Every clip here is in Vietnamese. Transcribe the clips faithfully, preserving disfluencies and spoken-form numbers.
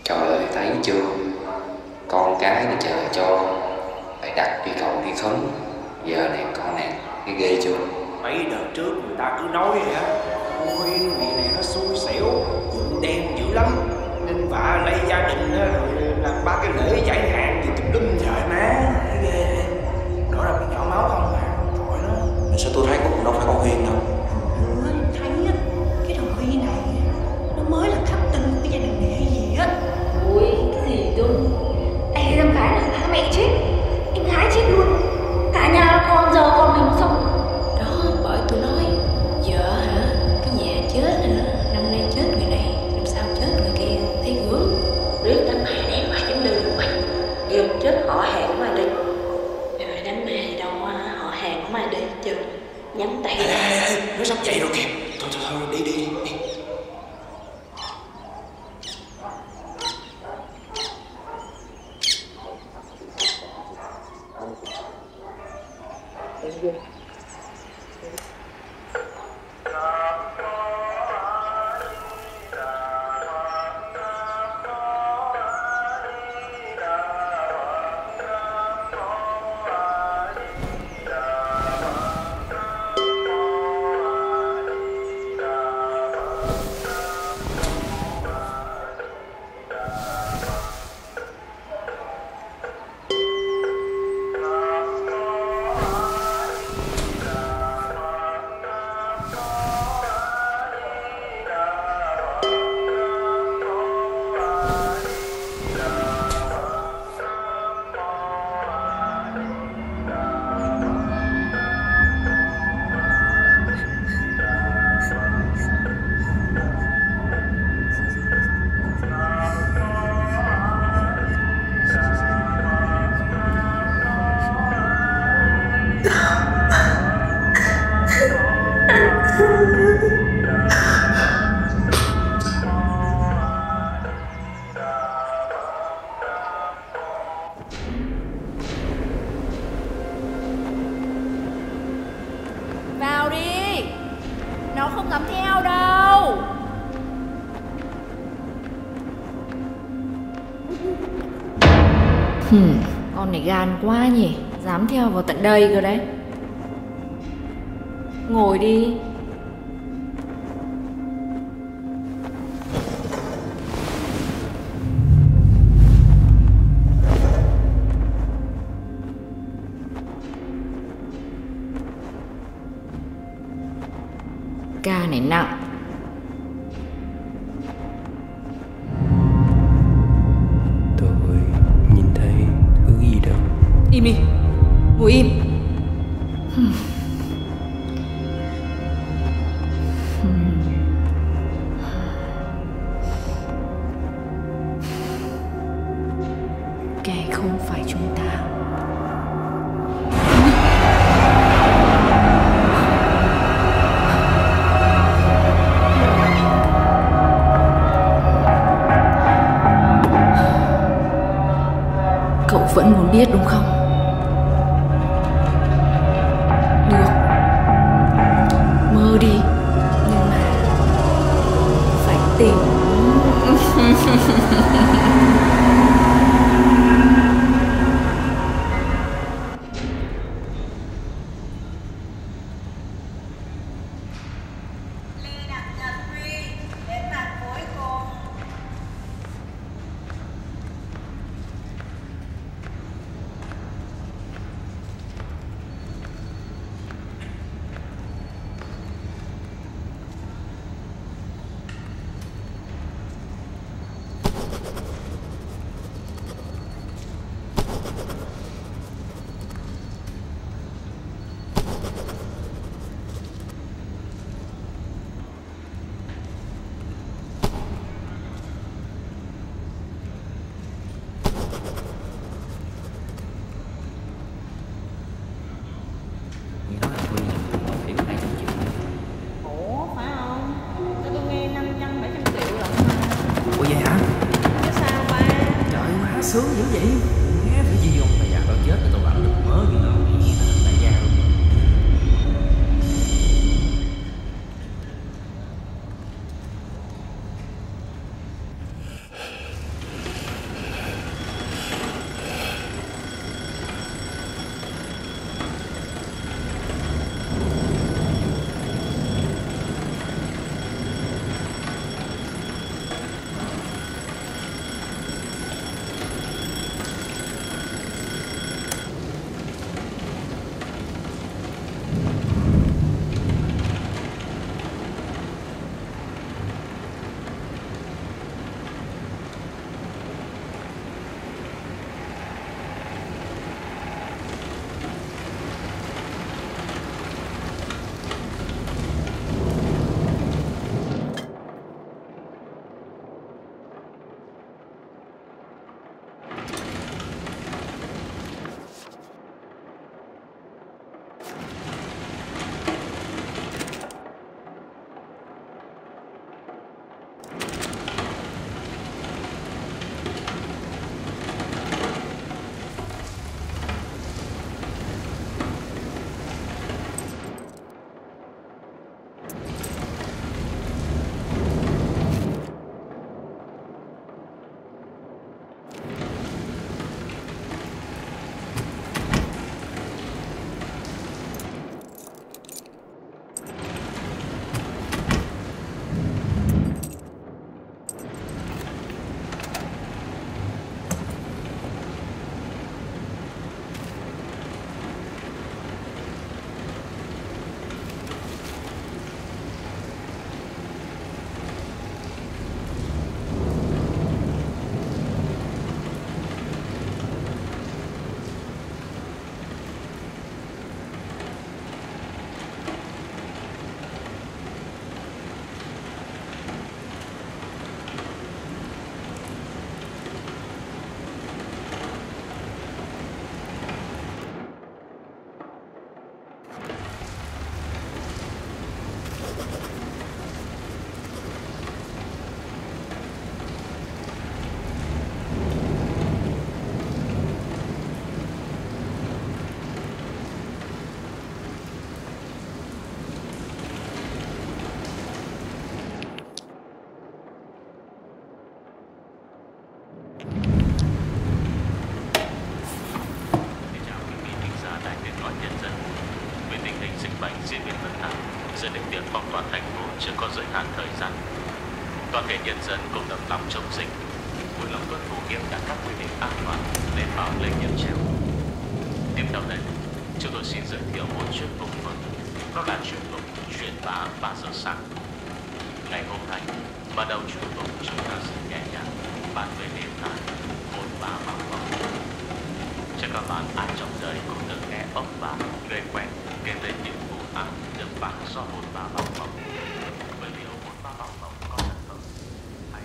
Trời ơi, thấy chưa? Con cái này chờ cho phải đặt đi cầu đi khấn. Giờ này con này cái ghê chưa? Mấy đợt trước người ta cứ nói vậy á, ôi ngày này nó xui xẻo, vượng đen dữ lắm, nên vợ lấy gia đình á, rồi làm ba cái lễ giải hạn gì tùm lum trời má, thấy ghê. Đó là cái nhỏ máu không à, tội nó. Mà sao tôi thấy cũng đâu phải con Huyên đâu. Ừ, thấy á, cái thằng Huy này nó mới là khắc tinh của cái gia đình này hay gì á. Ôi, cái gì cơ? Em em gái là ba mẹ chết, em gái chết luôn, cả nhà còn giờ còn mình sống. Đó, bởi tôi nói, vợ hả, cái nhà chết hả, năm nay chết người này, năm sau chết người kia, thấy gớm. Biết đám ma đen mà giống đời luôn mày, dùm chết họ hàng của mày đi. Rồi đám ma thì đâu họ hàng của mày đi chứ, nhắn tay. Ê, ê, ê, nó sắp chạy rồi kìa, thôi thôi thôi, đi đi đi. đi. Vào đi, nó không dám theo đâu. Hmm, con này gan quá nhỉ, dám theo vào tận đây cơ đấy. Ngồi đi. Ca này nặng. Tôi nhìn thấy thứ gì đâu. Im đi, ngồi im. Hmm. Hmm. Kẻ không phải chúng ta. Vẫn muốn biết đúng không? Được, mơ đi, nhưng mà phải tỉnh. Sướng dữ vậy, nghe phải gì không? Bây giờ tao chết thì tao vẫn được mớ gì nữa, đại gia luôn. hạn thời gian. Toàn thể nhân dân cùng đồng lòng chống dịch, vui lòng tuân thủ nghiêm ngặt các quy định an toàn để bảo lây nhiễm chéo. Tiếp theo đây, chúng tôi xin giới thiệu một chuyên mục mới, đó là chuyên mục truyền bá ba giờ sáng. Ngày hôm nay, bắt đầu chuyên mục chúng ta sẽ nhẹ nhàng bàn về đề tài hồn bà bảo vọng. Cho các bạn ai trong đời cũng được nghe ông bà, người quen kể đến những vụ án được báo do hồn bà bảo vọng. Bởi liệu hồn bà bảo vọng có thật không? Hãy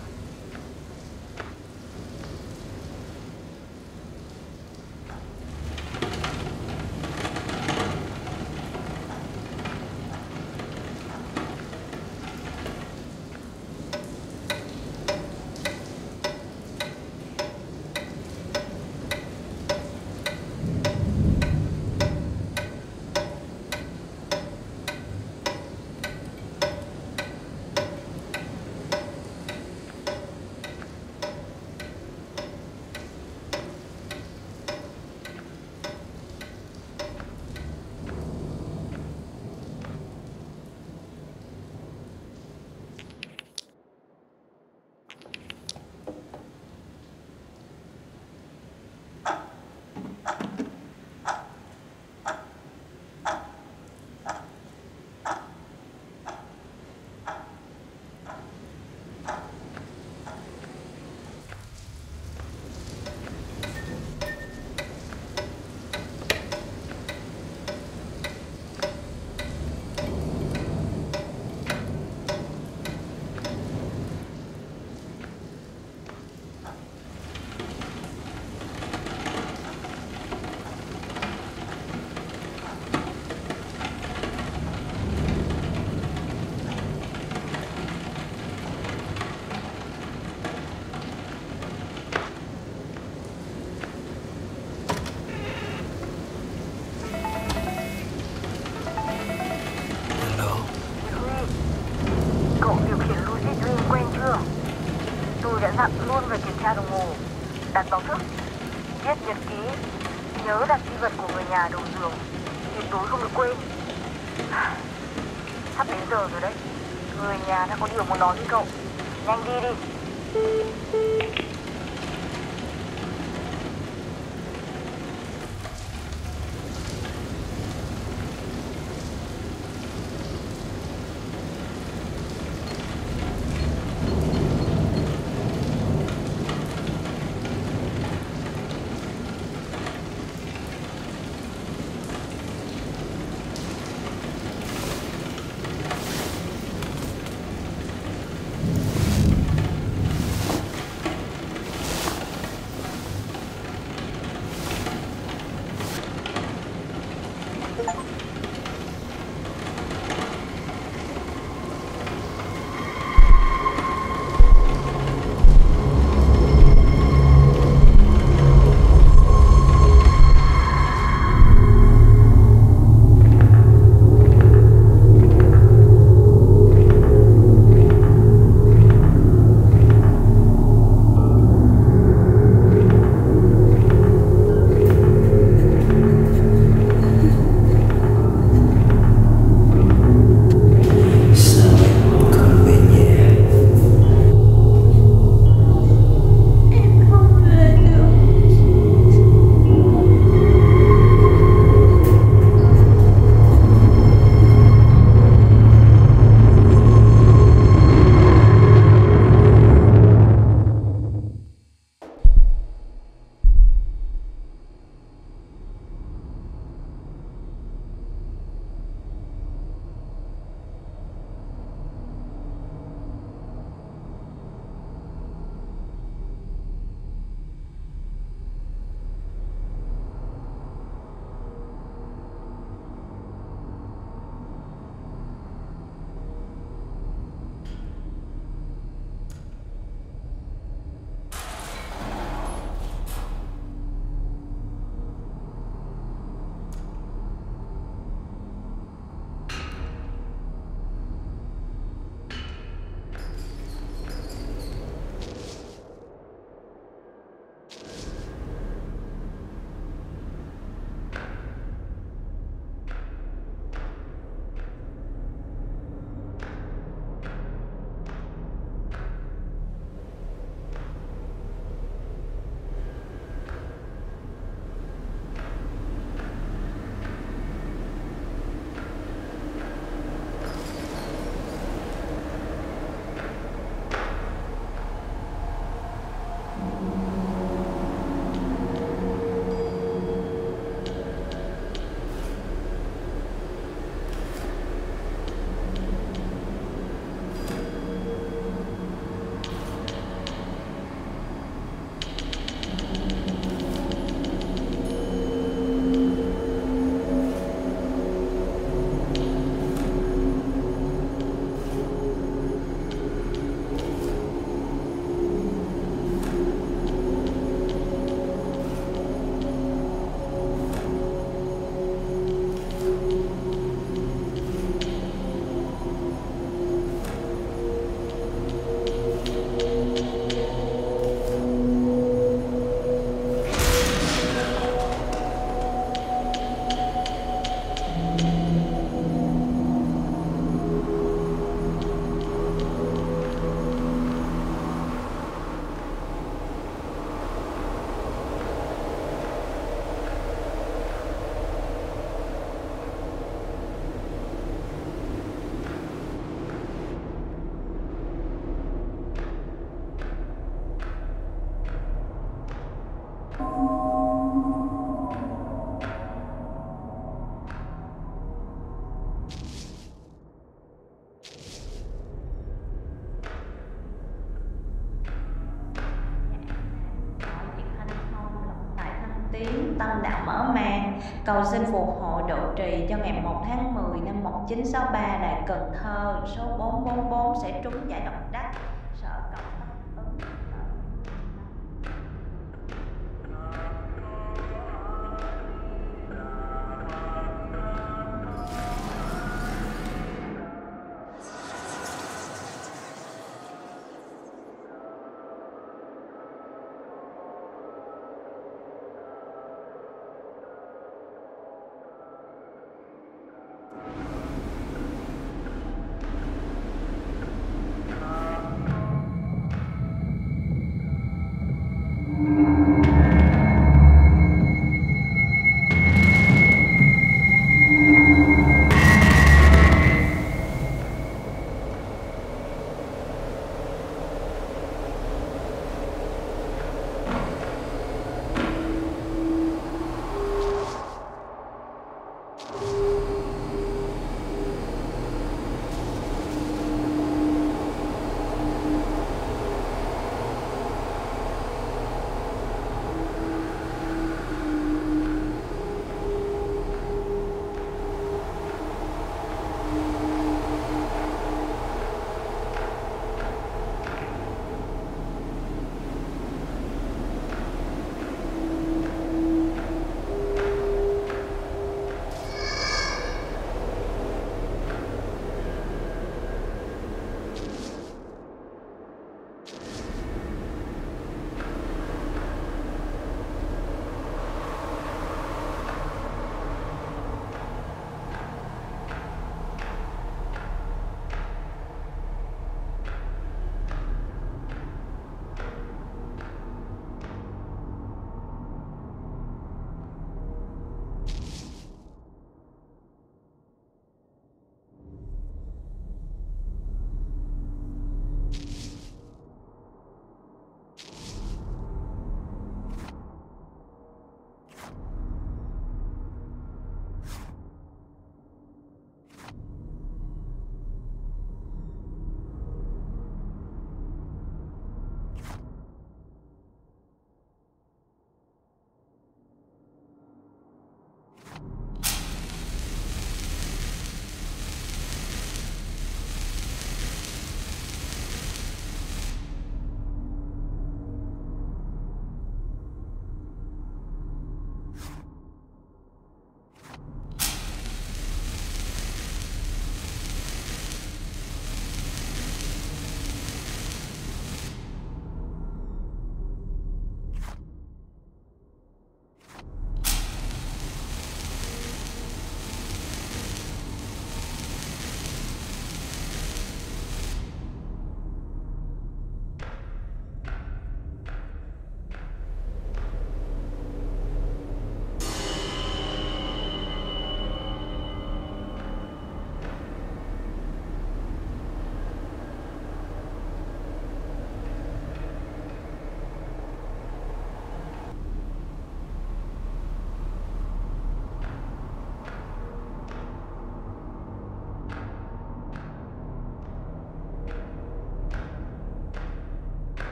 dặn luôn về kiểm tra đồng hồ, đặt báo thức, viết nhật ký, nhớ đặt di vật của người nhà đầu giường, tuyệt đối không được quên. Sắp đến giờ rồi đấy, người nhà đã có điều muốn nói với cậu, nhanh đi đi. tâm đạo mở màn. Cầu xin phù hộ độ trì cho ngày một tháng mười năm một chín sáu ba Đài Cần Thơ số bốn bốn bốn sẽ trúng giải độc đắc. Sợ cầu đắc ứng. Uh...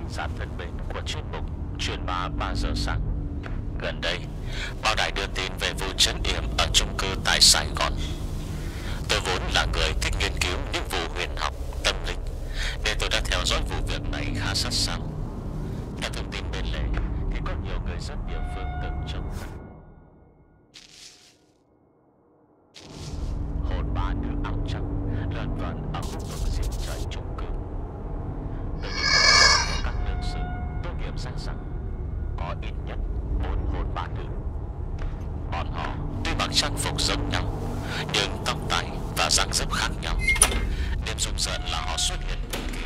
giả thân mến của chuyên mục Truyền bá ba giờ sáng. Gần đây, báo đài đưa tin về vụ trấn yểm ở chung cư tại Saigon. Tôi vốn là người thích nghiên cứu những vụ huyền học, tâm linh, nên tôi đã theo dõi vụ việc này khá sát sao. Theo thông tin bên lề, thì có nhiều người dân địa phương từng trông hồn bà nữ áo trắng lợn vợn ở khu vực diện trời chung cư. Tôi nhìn thấy các đương sự tôi nghiệm ra rằng có ít nhất bốn hồn bà nữ. Bọn họ tuy mặc trang phục giống nhau, nhưng tóc tai và dáng dấp khác nhau. Điểm rùng rợn là họ xuất hiện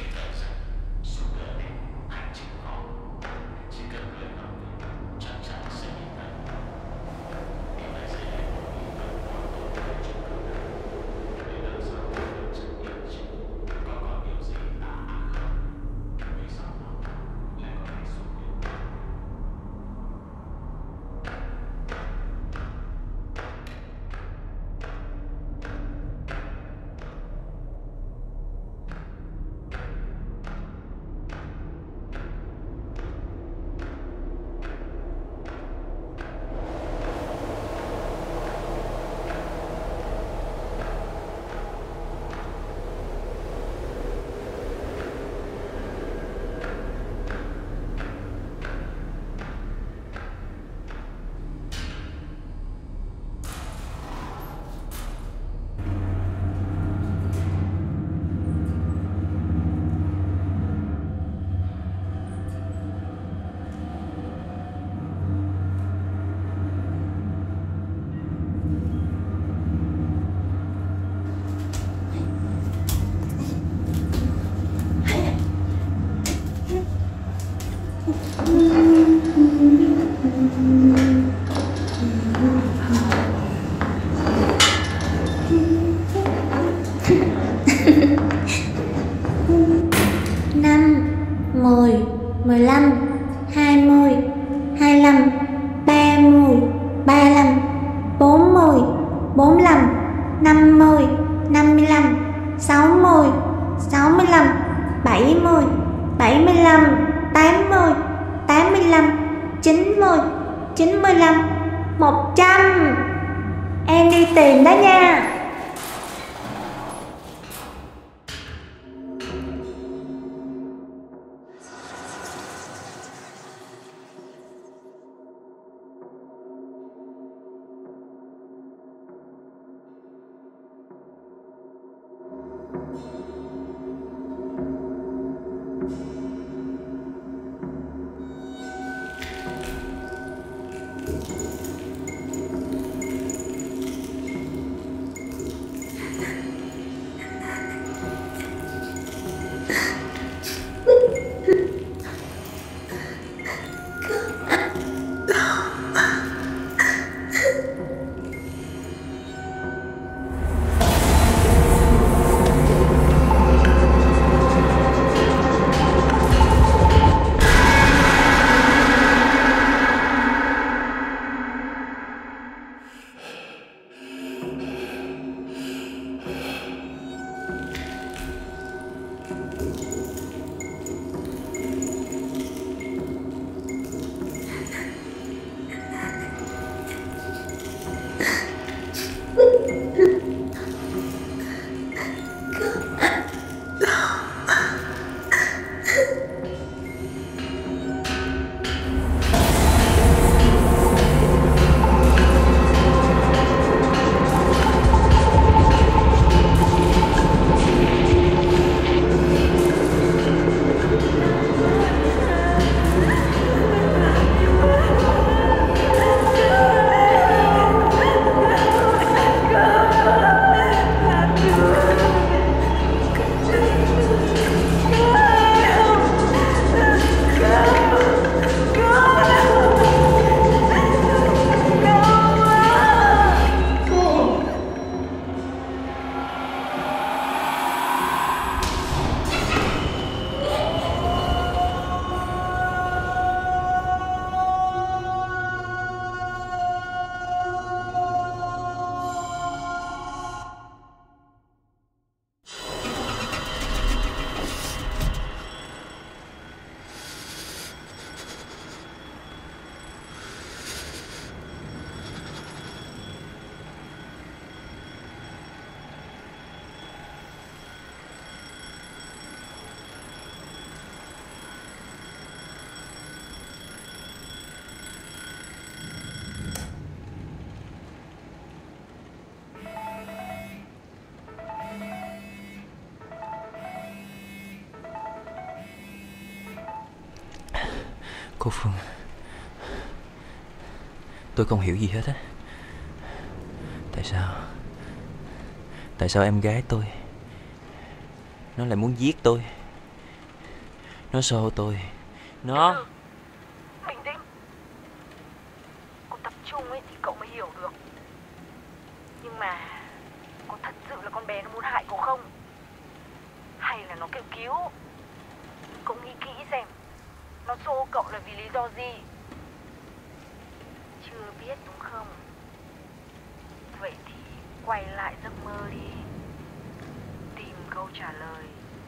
năm, mười, mười lăm, hai mươi, hai mươi lăm, ba mươi, ba mươi lăm, bốn mươi, bốn mươi lăm, năm mươi, năm mươi lăm, sáu mươi, sáu mươi lăm, bảy mươi, bảy mươi lăm, tám mươi, tám mươi lăm, chín mươi, chín mươi lăm, một trăm. Em đi tìm đó nha. Cô Phương, tôi không hiểu gì hết á. Tại sao Tại sao em gái tôi nó lại muốn giết tôi? Nó xô tôi. Nó Bình tĩnh. Cô tập trung ấy thì cậu mới hiểu được. Nhưng mà có thật sự là con bé nó muốn hại cậu không? Hay là nó kêu cứu? Cậu nghĩ kỹ xem, nó xô cậu là vì lý do gì? Chưa biết đúng không? Vậy thì quay lại giấc mơ đi, tìm câu trả lời.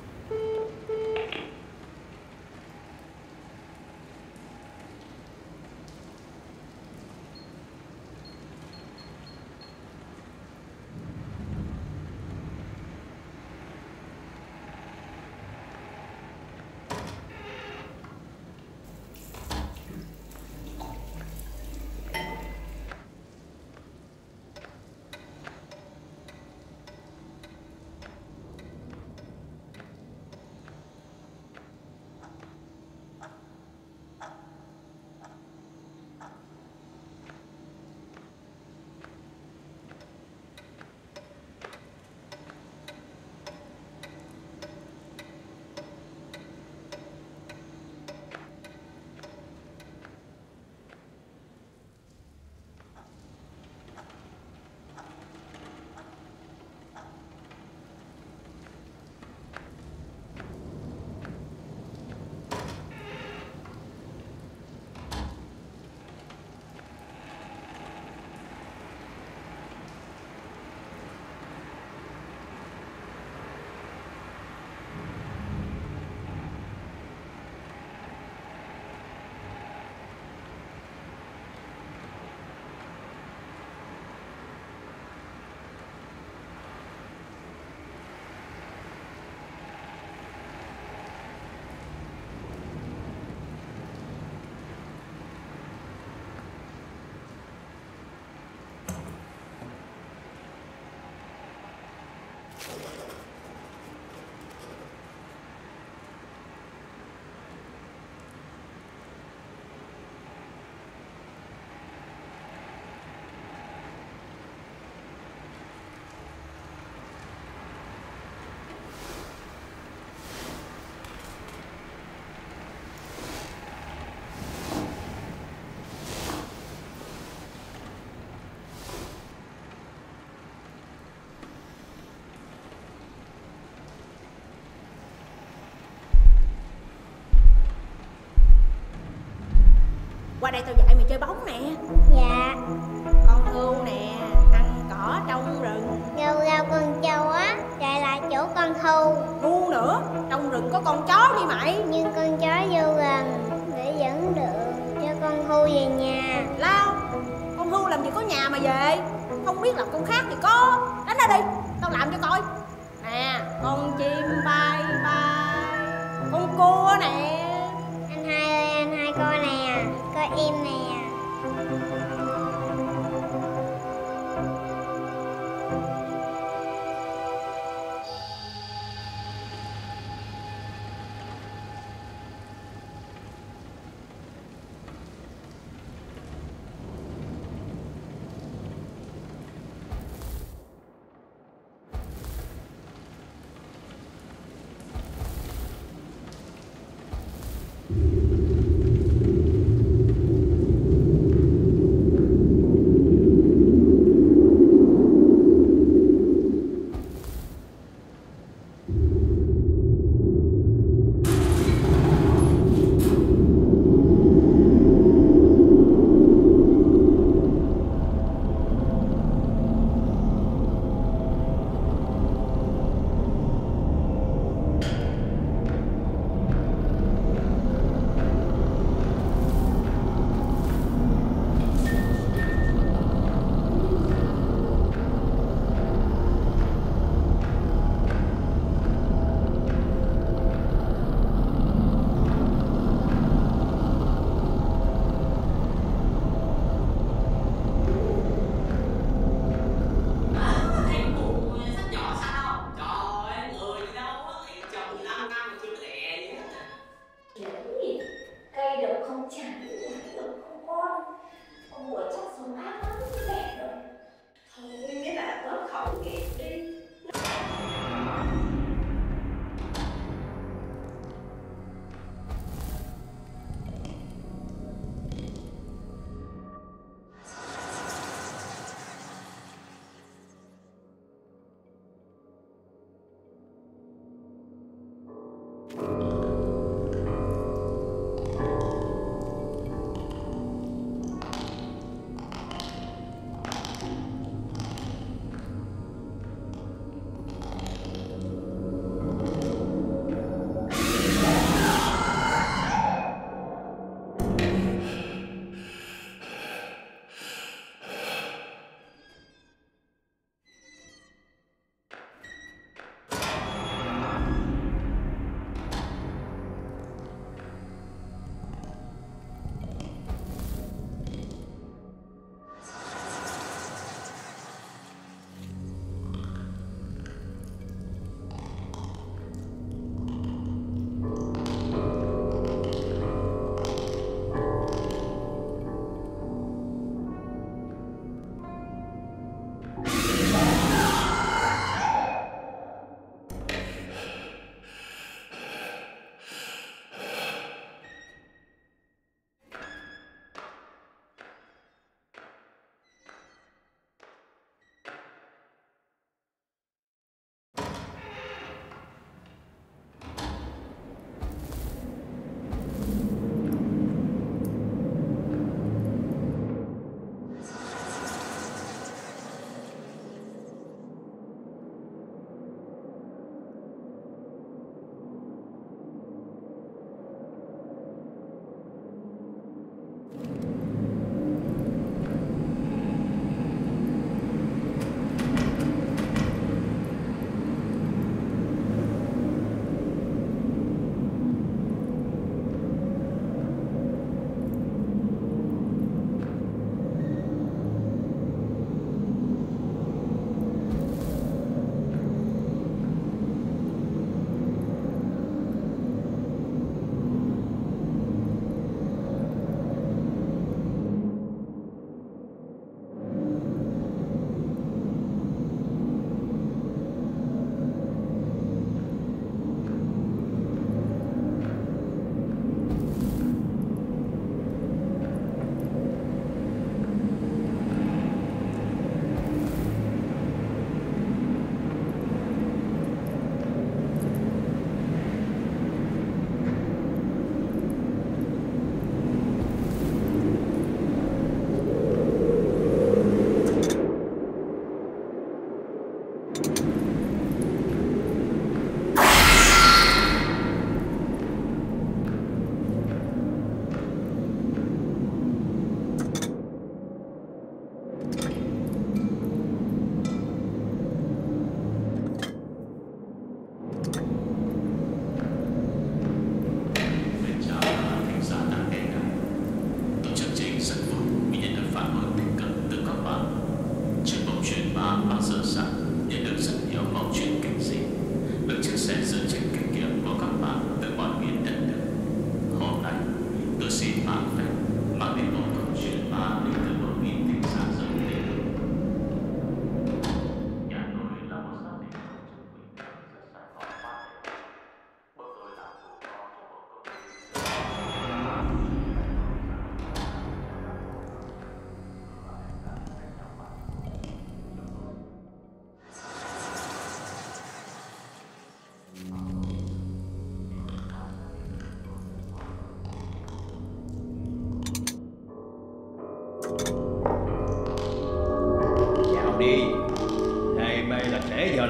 Qua đây tao dạy mày chơi bóng nè. Dạ. Con hươu nè, ăn cỏ trong rừng. Gâu gâu con trâu á, chạy lại chỗ con hươu. Ngu nữa, trong rừng có con chó đi mày. Nhưng con chó vô gần để dẫn đường cho con hươu về nhà. Lao, con hươu làm gì có nhà mà về. Không biết làm con khác thì có. Đánh ra đi, tao làm cho coi. Nè, con chim bay bay, con cua nè. Anh hai ơi, anh hai coi nè, coi em nè.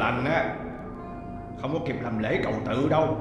lành á, không có kịp làm lễ cầu tự đâu.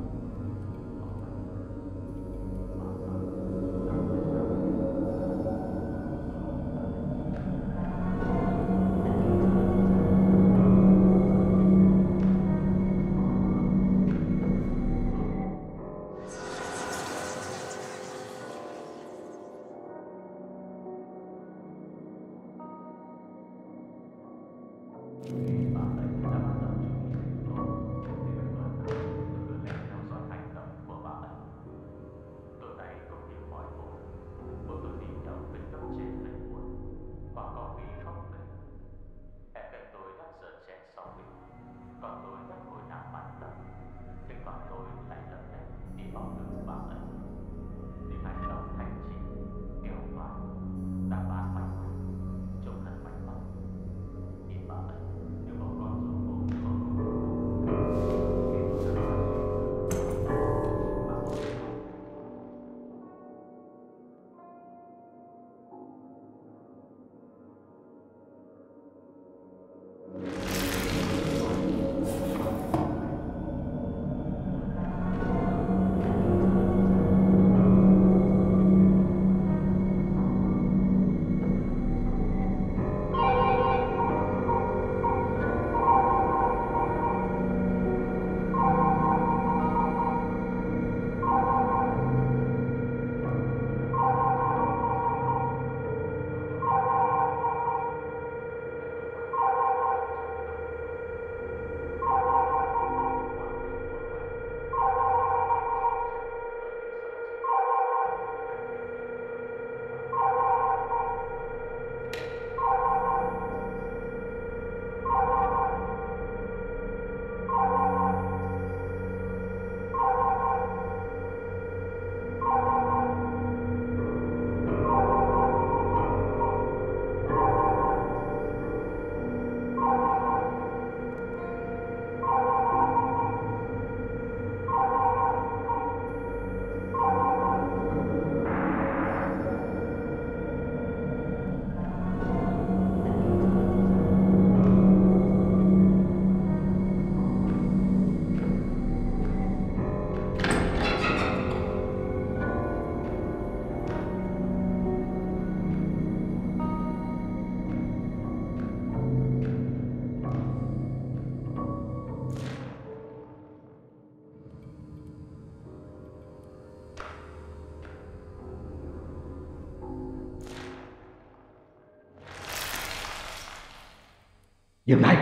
Dừng lại.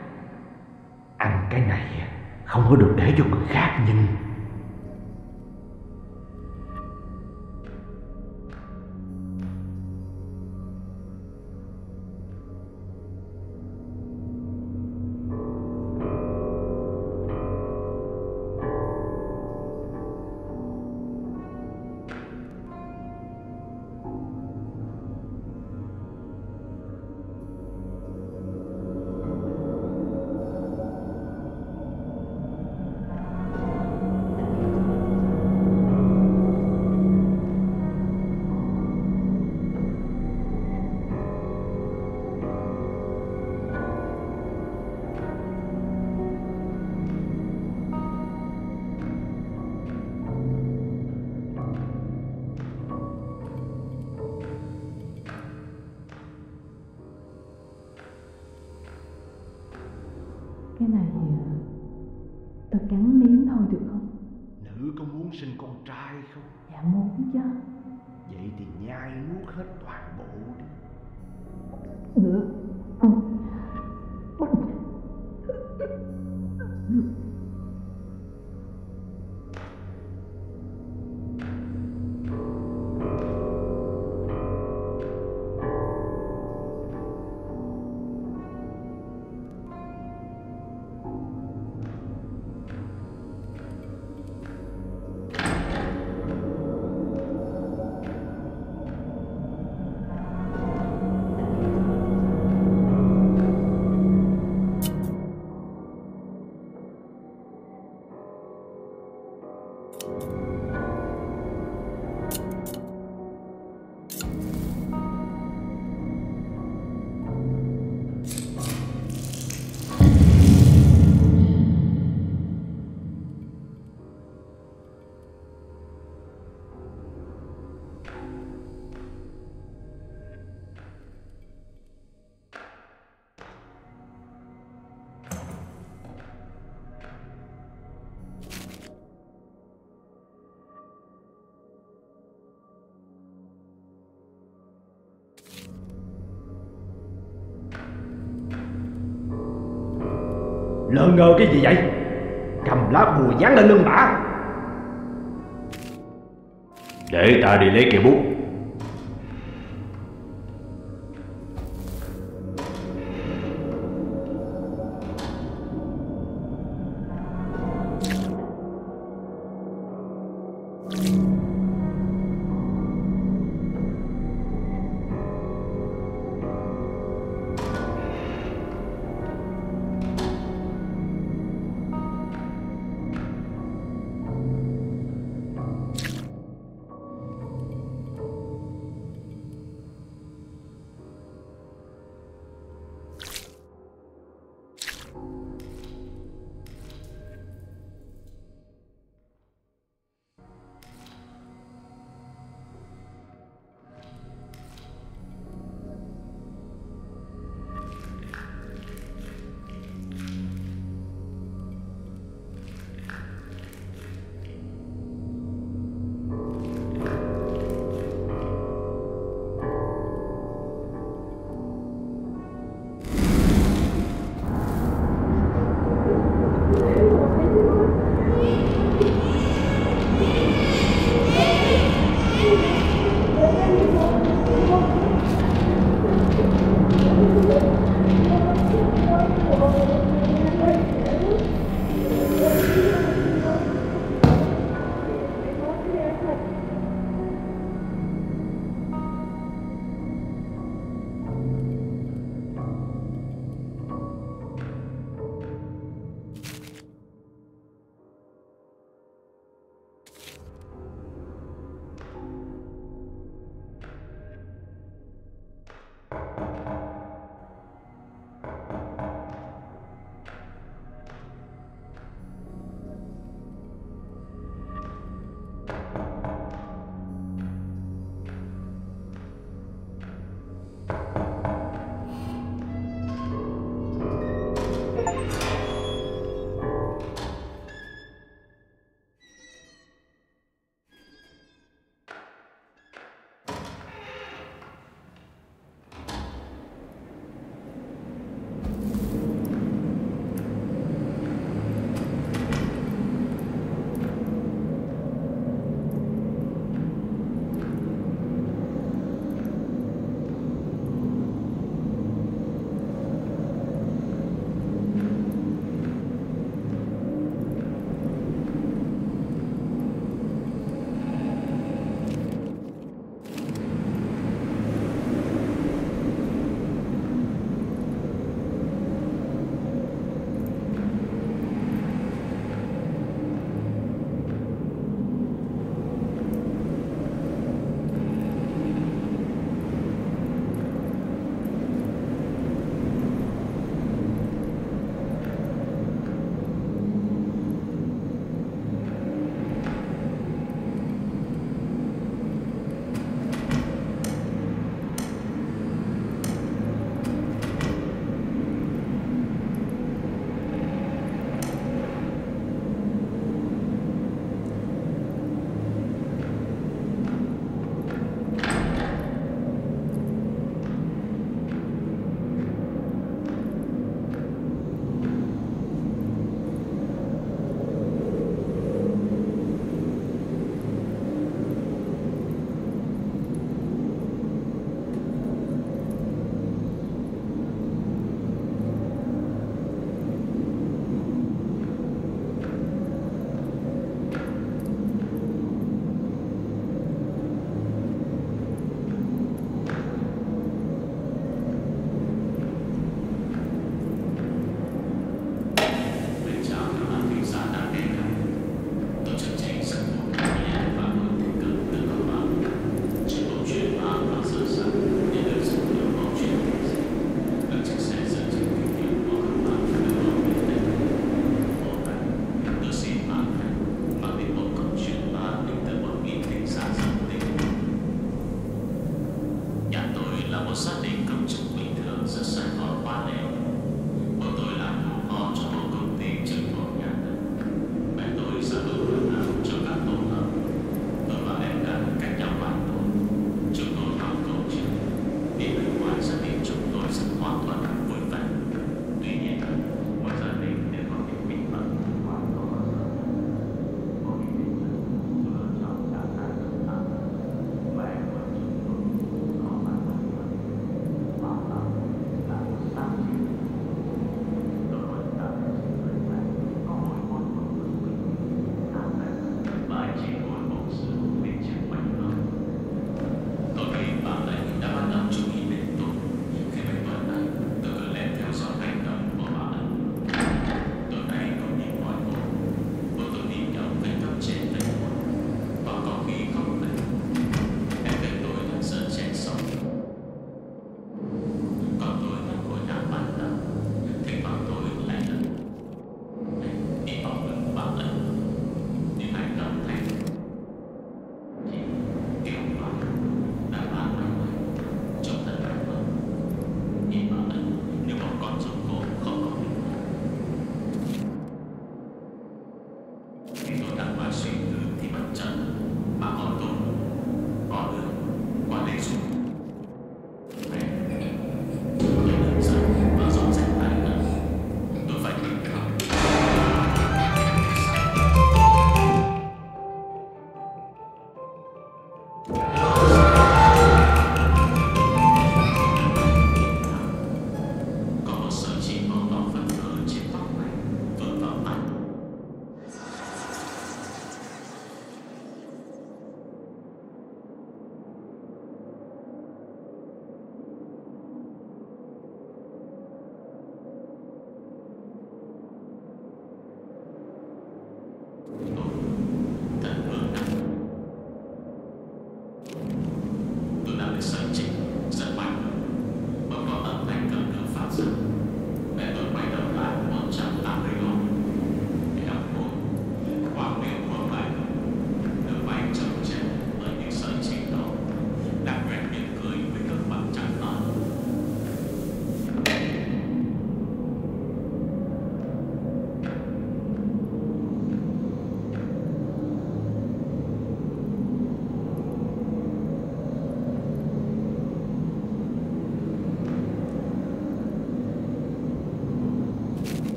Ăn cái này không có được để cho người khác nhìn. Cái này tao cắn miếng thôi được không? Nữ có muốn sinh con trai không? Dạ muốn chứ. Vậy thì nhai nuốt hết toàn bộ đi. Ừ. lơ ngơ cái gì vậy? Cầm lá bùa dán lên lưng bả. Để ta đi lấy cây bút.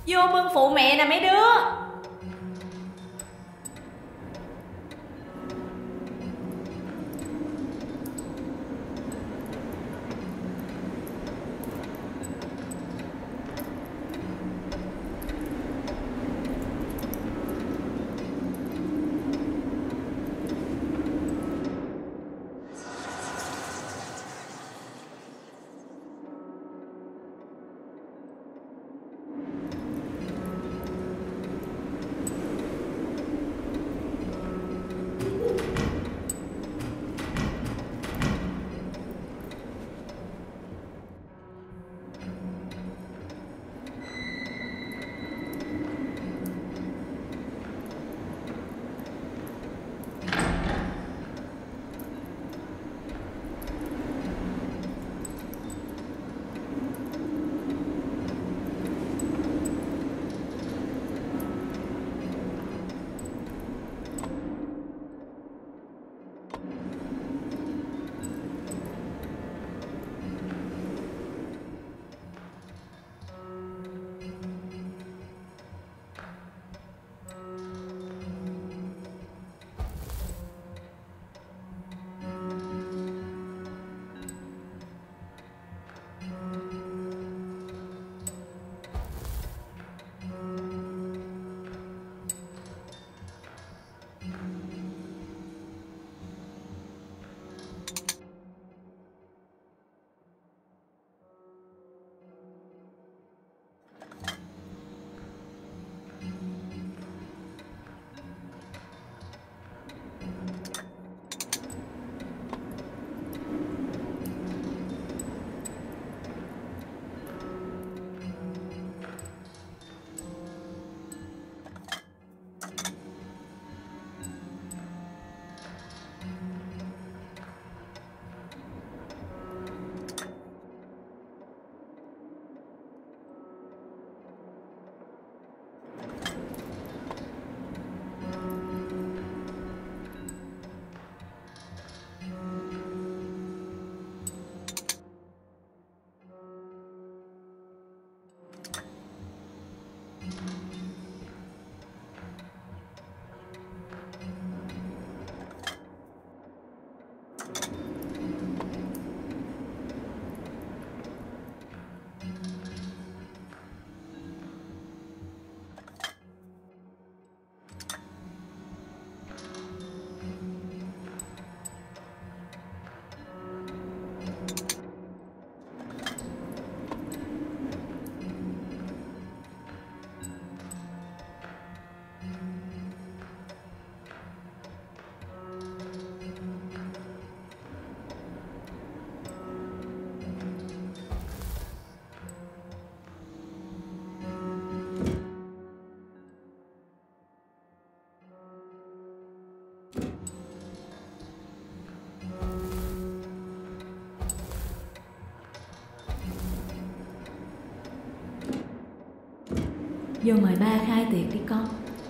Vô bưng phụ mẹ nè mấy đứa. Vô mời ba khai tiệc đi con.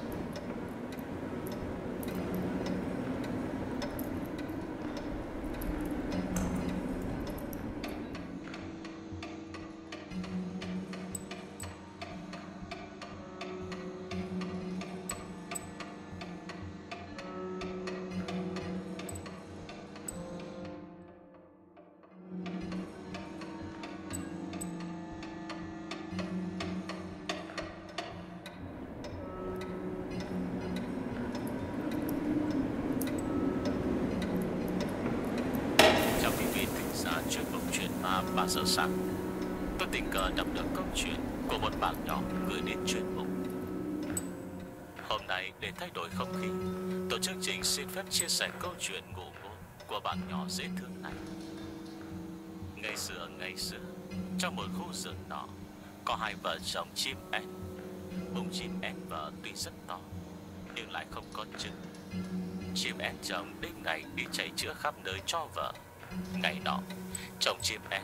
ba giờ sáng, tôi tình cờ đọc được câu chuyện của một bạn nhỏ gửi đến chuyên mục. Hôm nay để thay đổi không khí, tổ chương trình xin phép chia sẻ câu chuyện ngụ ngôn của bạn nhỏ dễ thương này. Ngày xưa ngày xưa, trong một khu rừng nọ, có hai vợ chồng chim én. Bông chim én vợ tuy rất to, nhưng lại không có trứng. Chim én chồng đêm ngày đi chạy chữa khắp nơi cho vợ. Ngày nọ, chồng chim én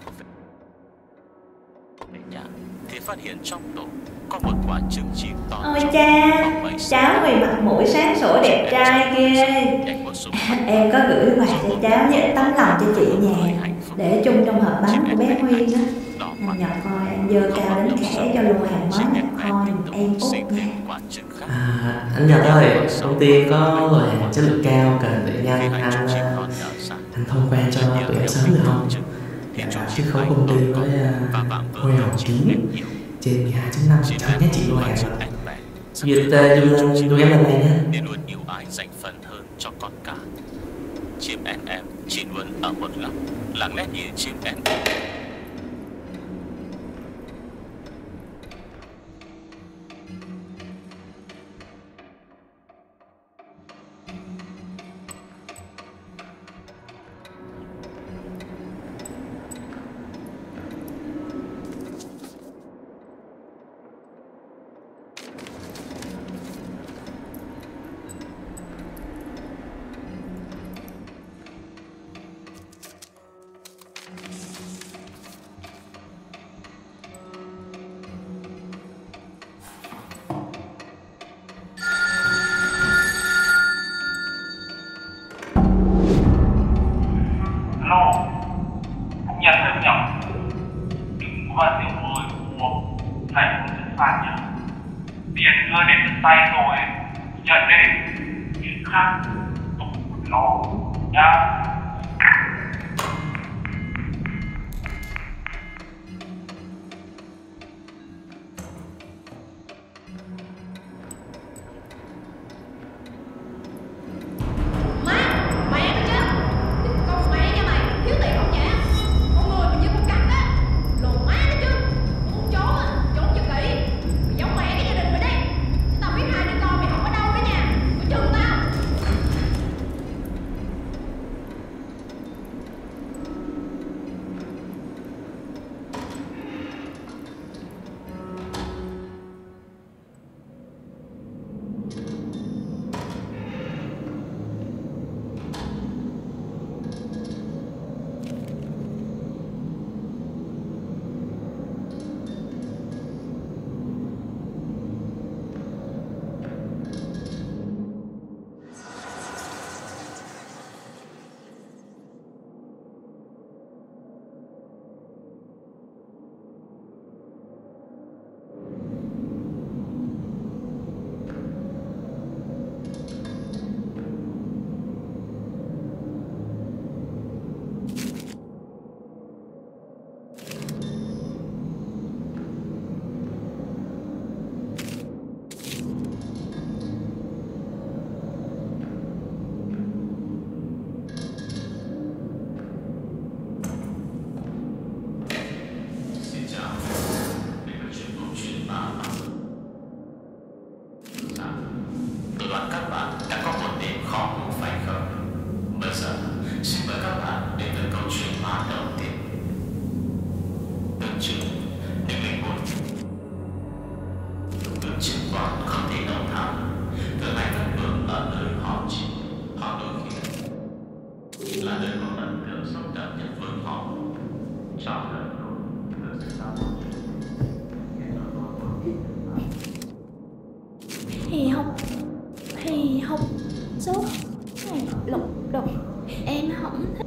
về nhà thì phát hiện trong tổ có một quả trứng chim to. Ôi cha, cháu vì mặt mũi sáng sủa đẹp trai kia. Em có gửi quà cho cháu với tấm lòng cho chị nhà. để chung trong hộp bánh của bé Huyên á. Anh nhọc coi anh dơ cao đến khẽ cho lô hàng mới nhập kho giùm em út nha. À, anh Nhật ơi, công ty có lô hàng chất lượng cao cần để nhanh, anh anh thông qua cho tụi em sớm được không? Dạ, chiết khấu công ty với hoa hồng kín trên mười hai chấm năm cho giá trị lô hàng. Duyệt dùm tụi em lần này nhé. Nên luôn yêu ái dành phần hơn cho con cả. Chim én em chỉ luôn ở một góc, lặng lẽ nhìn chim én em. Thì không Thì không Sốt Lục đục Em không thích.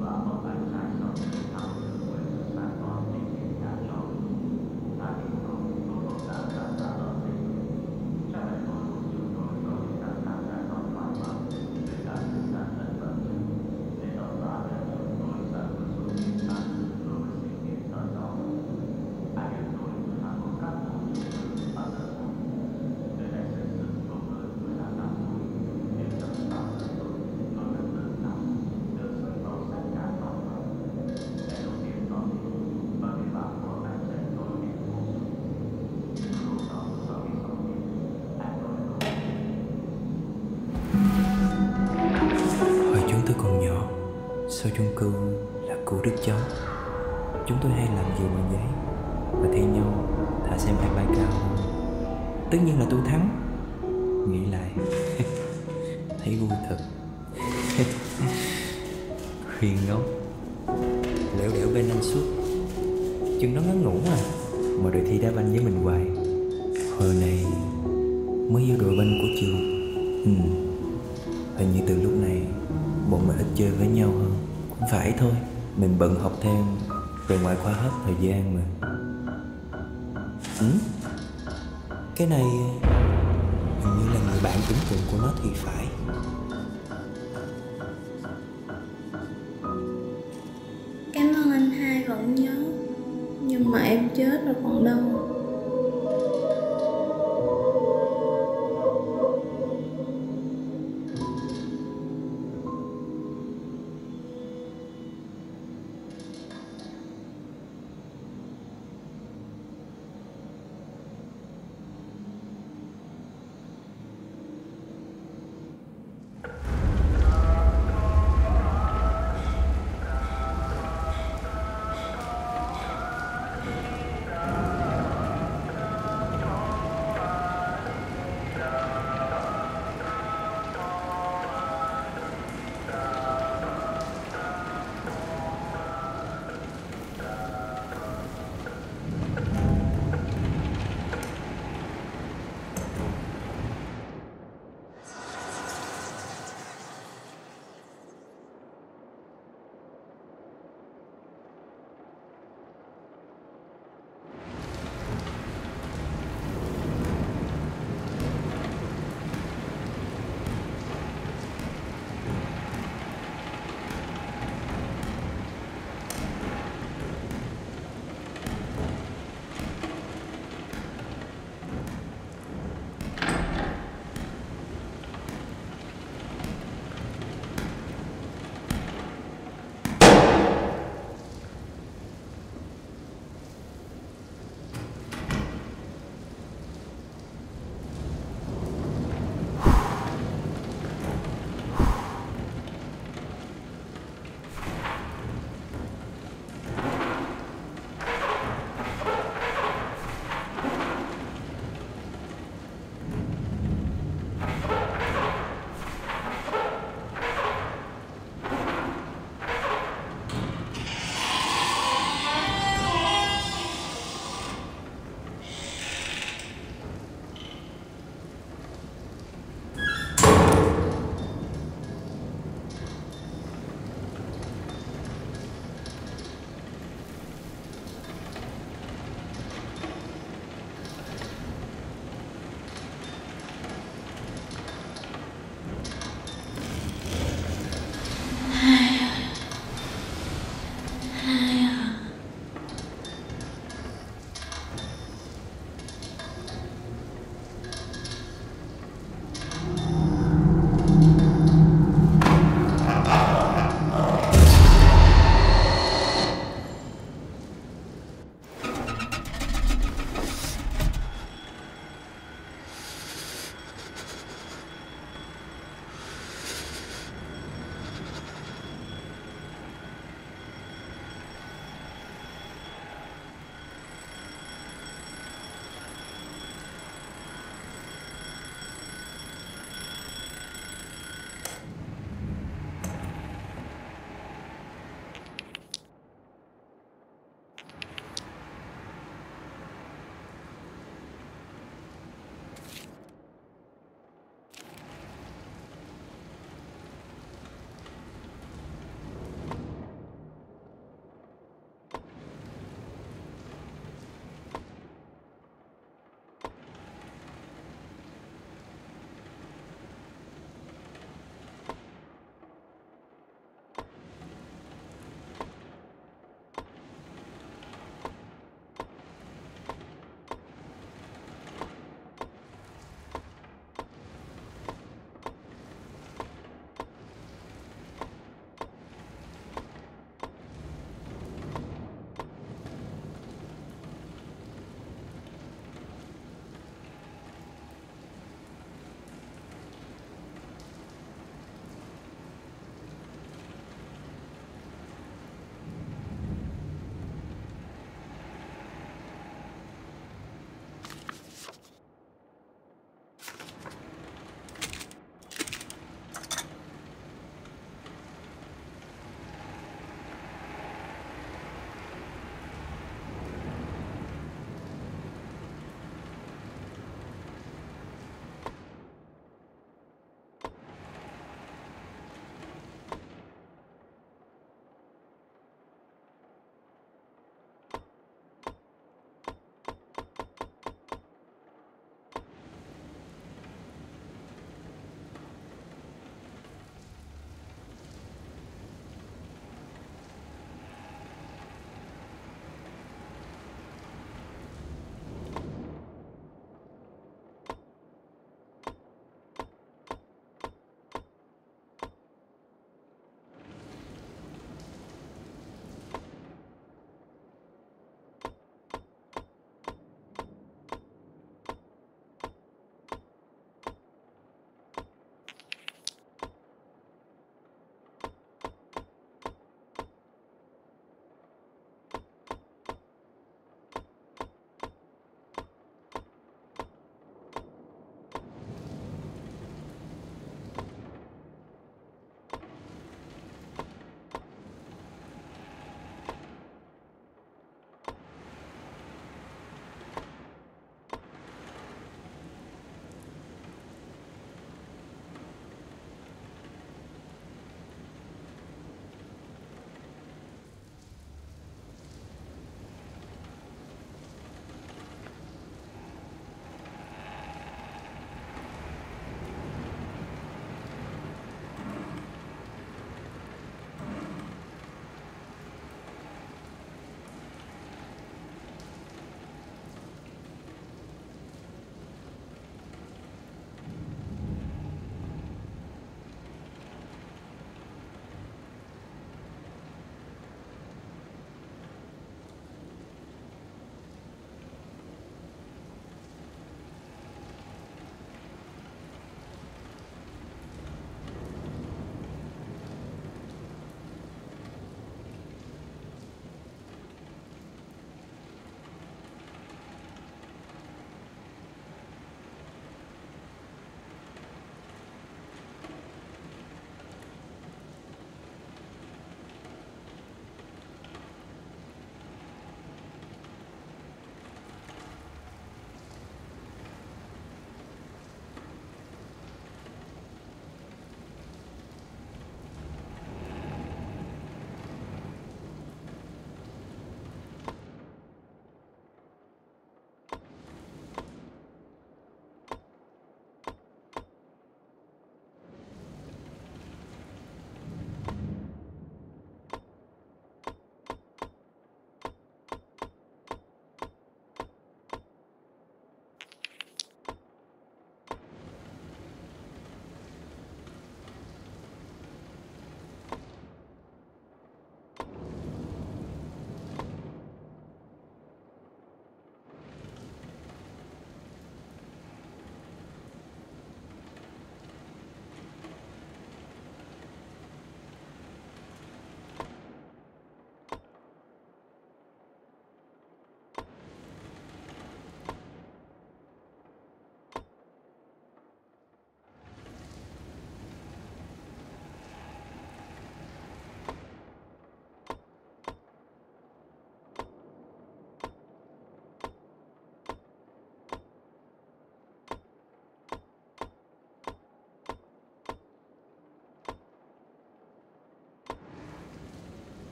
Sau chung cư là cứu đứa cháu, chúng tôi hay làm gì bằng giấy và thi nhau thả xem ai bay cao hơn. Tất nhiên là tôi thắng. Nghĩ lại thấy vui thật. Khuyên ngốc lẻo đẻo bên anh suốt, chừng nó ngắn ngủ à mà đòi thi đá banh với mình hoài. Hồi này mới yêu đội banh của trường. ừ. Hình như từ lúc này bọn mình ít chơi với nhau hơn. Cũng phải thôi, Mình bận học thêm về ngoại khoa hết thời gian mà. Ừ? Cái này hình như là người bạn tưởng tượng của nó thì phải. Cảm ơn anh hai vẫn nhớ. Nhưng mà em chết rồi còn đâu.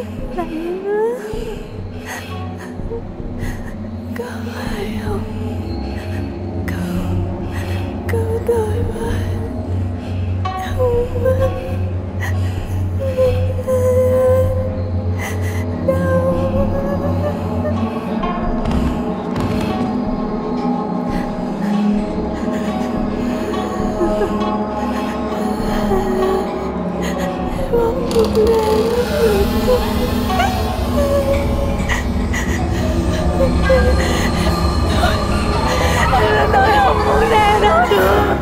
lạnh quá. Có phải không? Cứu, cứu tôi với. Không mất. Tôi không muốn ra đâu được.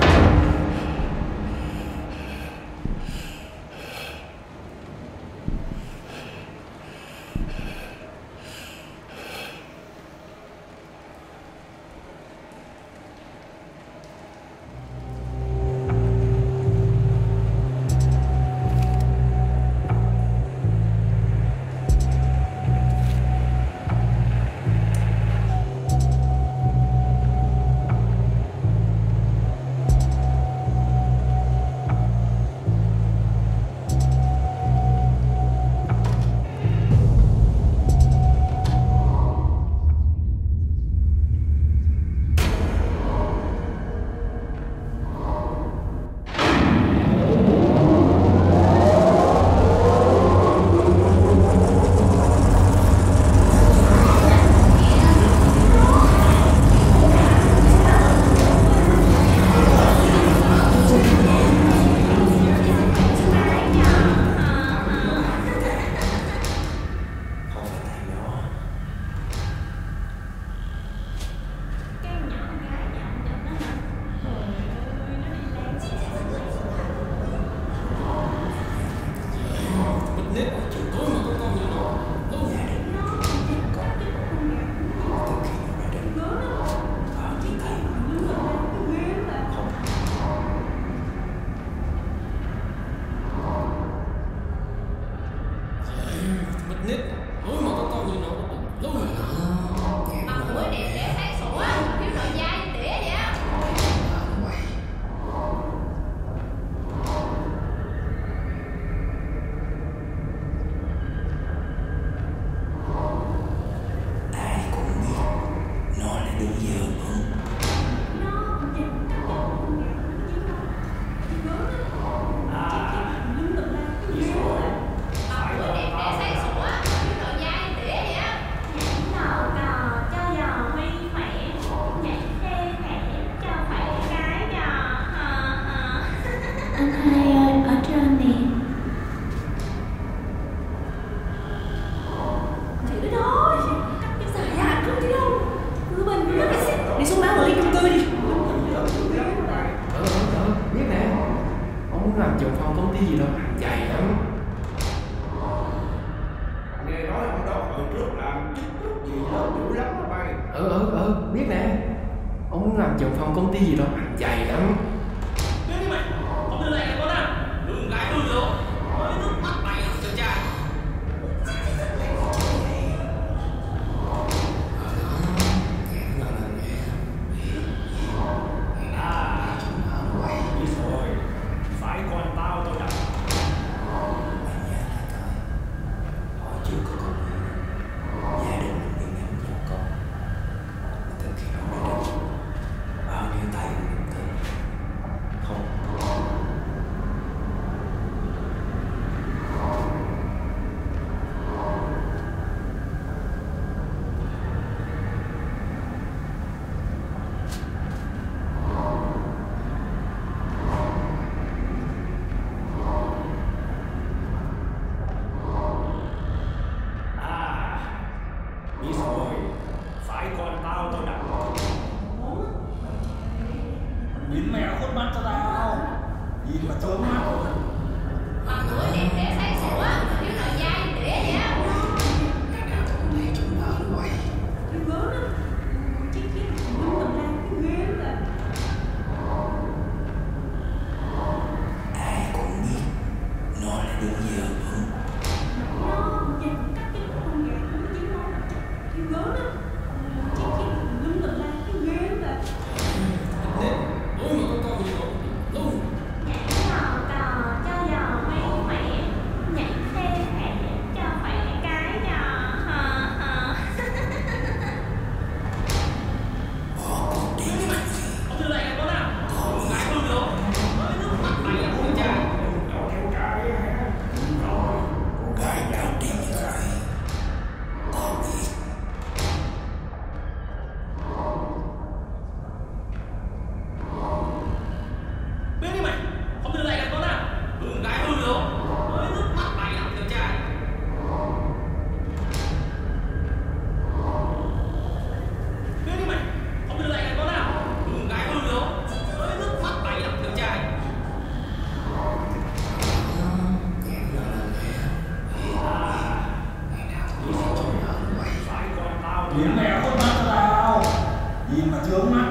Biến mẹ khuất mắt cho tao. Nhìn mà chướng mắt.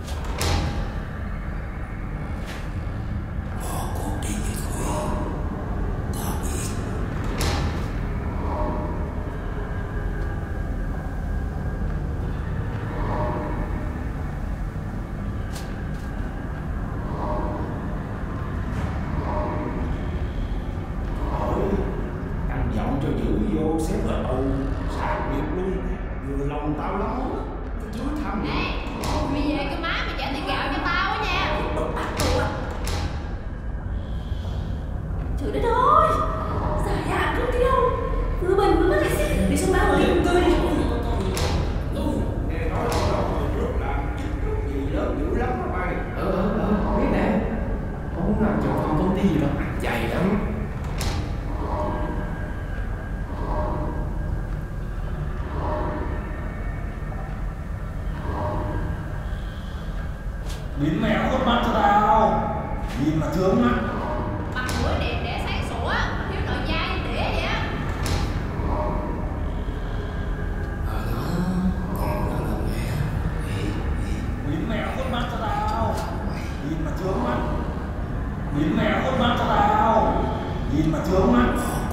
Biến mẹ khuất mắt cho tao. Nhìn mà chướng mắt. Mặt mũi đẹp đẽ sáng sủa, thiếu nội da như đĩa vậy á. Biến mẹ khuất mắt cho tao. Nhìn mà chướng mắt. Biến mẹ khuất mắt cho tao. Nhìn mà chướng mắt.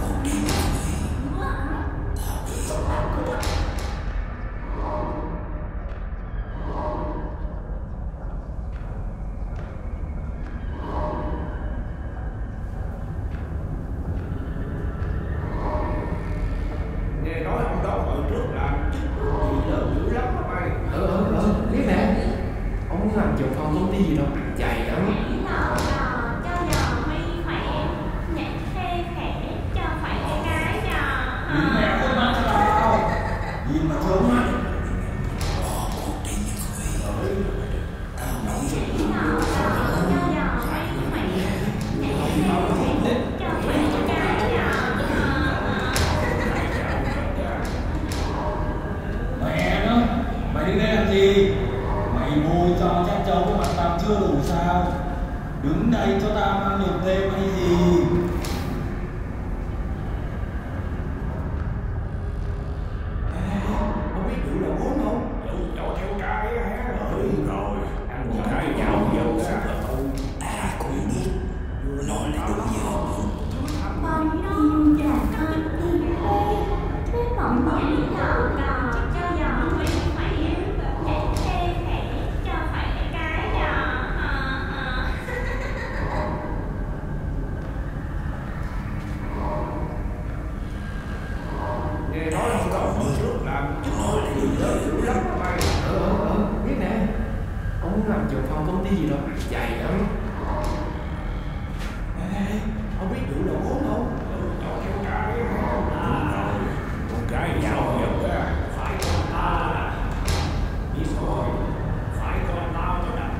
Đứng đây cho tao ăn được thêm hay gì? Ê, không biết vụ là bốn không? Vụ dạo theo cái á. Đúng rồi, ăn một cái dạo dầu sát là thôi. Ai cũng biết, nó là đúng giờ. Con yêu trà con tim lê, thế mộng mộng nhỏ cò cho giò huy khỏe, chạy thê thẻ cho khỏe cái giò. Nghe nói là cậu hồi trước làm chút thôi là người lớn dữ lắm đó mày. Ờ ờ ờ, biết nè. Ông làm trưởng phòng công ty gì đâu, dày lắm. Ê, không biết vụ là bốn không? Ừ, nhỏ theo cái á. Đúng rồi, con cái giàu nhất á, phải con ta. Biết rồi, phải con tao cho đặt.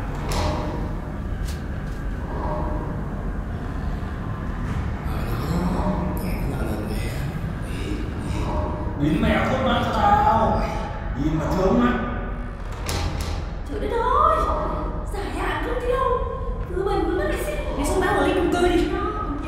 Biến mẹ khuất mắt cho tao. Nhìn mà chướng mắt. Trời đất ơi, giải hạn không thiếu. Cứ bình cứ mất cái xích. Đi xuống báo một ly cùng tươi đi.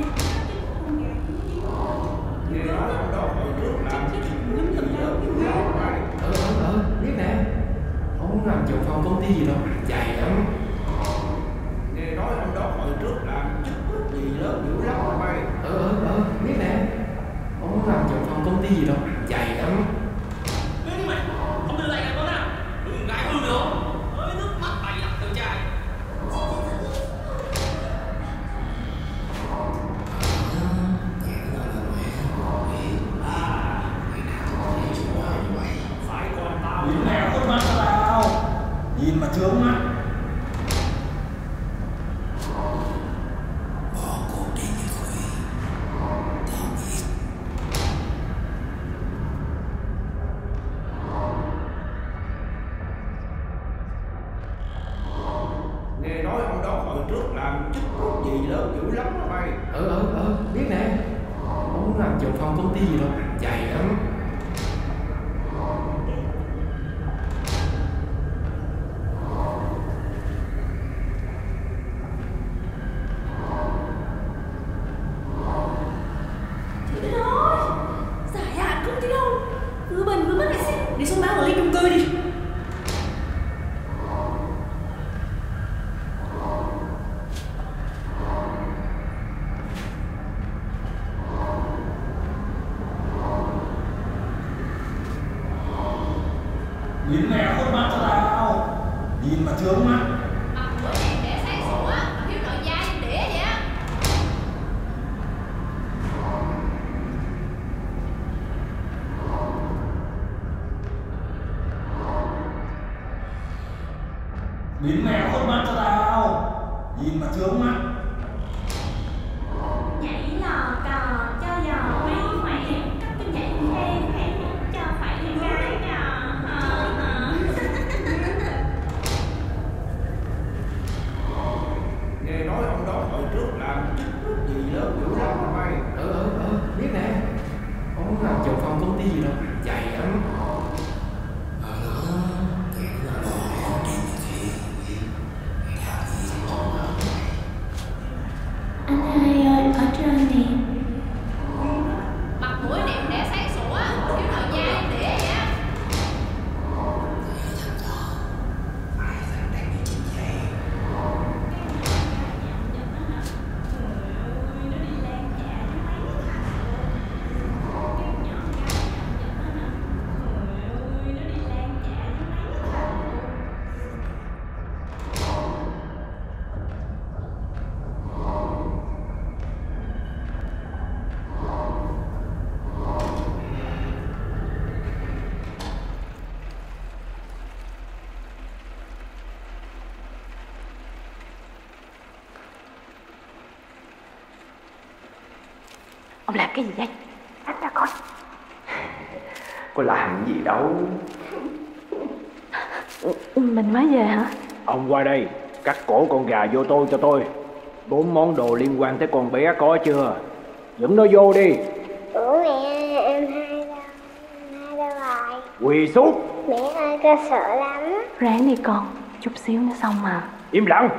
Nghe nói là đâu hồi trước làm cái chuyện lớn gì đó. Ờ ờ ờ, biết nè. Ông làm trưởng phòng công ty gì đâu, dày lắm. Nghe nói ông đó hồi trước làm chức gì lớn dữ lắm mà mày. Ờ ờ ờ, biết nè. Ông làm trưởng phòng công ty gì đâu, dày lắm. Nhưng mày, không đưa lại cả con nào. Đừng gái hư nữa. Ơi nước mắt mày đặt từ trai. Phải con tao. Biến mẹ khuất mắt cho tao. Nhìn mà chướng mắt. Nghe nói ông đó hồi trước làm chức gì lớn dữ lắm đó mày. Ờ ờ ờ, biết nè. Ông làm trưởng phòng công ty gì đâu, dày lắm. Trời đất ơi, giải hạn không thiếu. Cứ Vừa bình vừa mất này. Đi xuống báo quản lý chung cư đi. Nhìn mẹ khuôn mắt cho tao. Nhìn mà chướng mắt. Mặt mũi này để sáng sủa, thiếu nội da như đĩa vậy á. Nhìn mẹ khuôn mắt cho tao. Nhìn mà chướng mắt. Nhảy lò cò cho giò quay khỏe, cấp tôi nhảy thêm khỏe cho khỏe như gái nhỏ. Nghe nói ông đó hồi trước làm chức gì lớn dữ lắm hả mày? Ừ ừ ừ, biết nè. Ông làm trưởng phòng công ty gì đâu, dày lắm. Anh hai ơi, ở trên nè. Mặt mũi đẹp đẽ sáng sủa, thiếu nội da như đĩa vậy á. Ông làm cái gì vậy? Anh ra coi. Có làm gì đâu. Mình mới về hả? Ông qua đây, cắt cổ con gà vô tôi cho tôi. Bốn món đồ liên quan tới con bé có chưa? Dẫn nó vô đi. Ủa mẹ, em hai đâu? Hai đâu rồi? Quỳ xuống. Mẹ ơi, con sợ lắm. Ráng đi con, chút xíu nữa xong mà. Im lặng.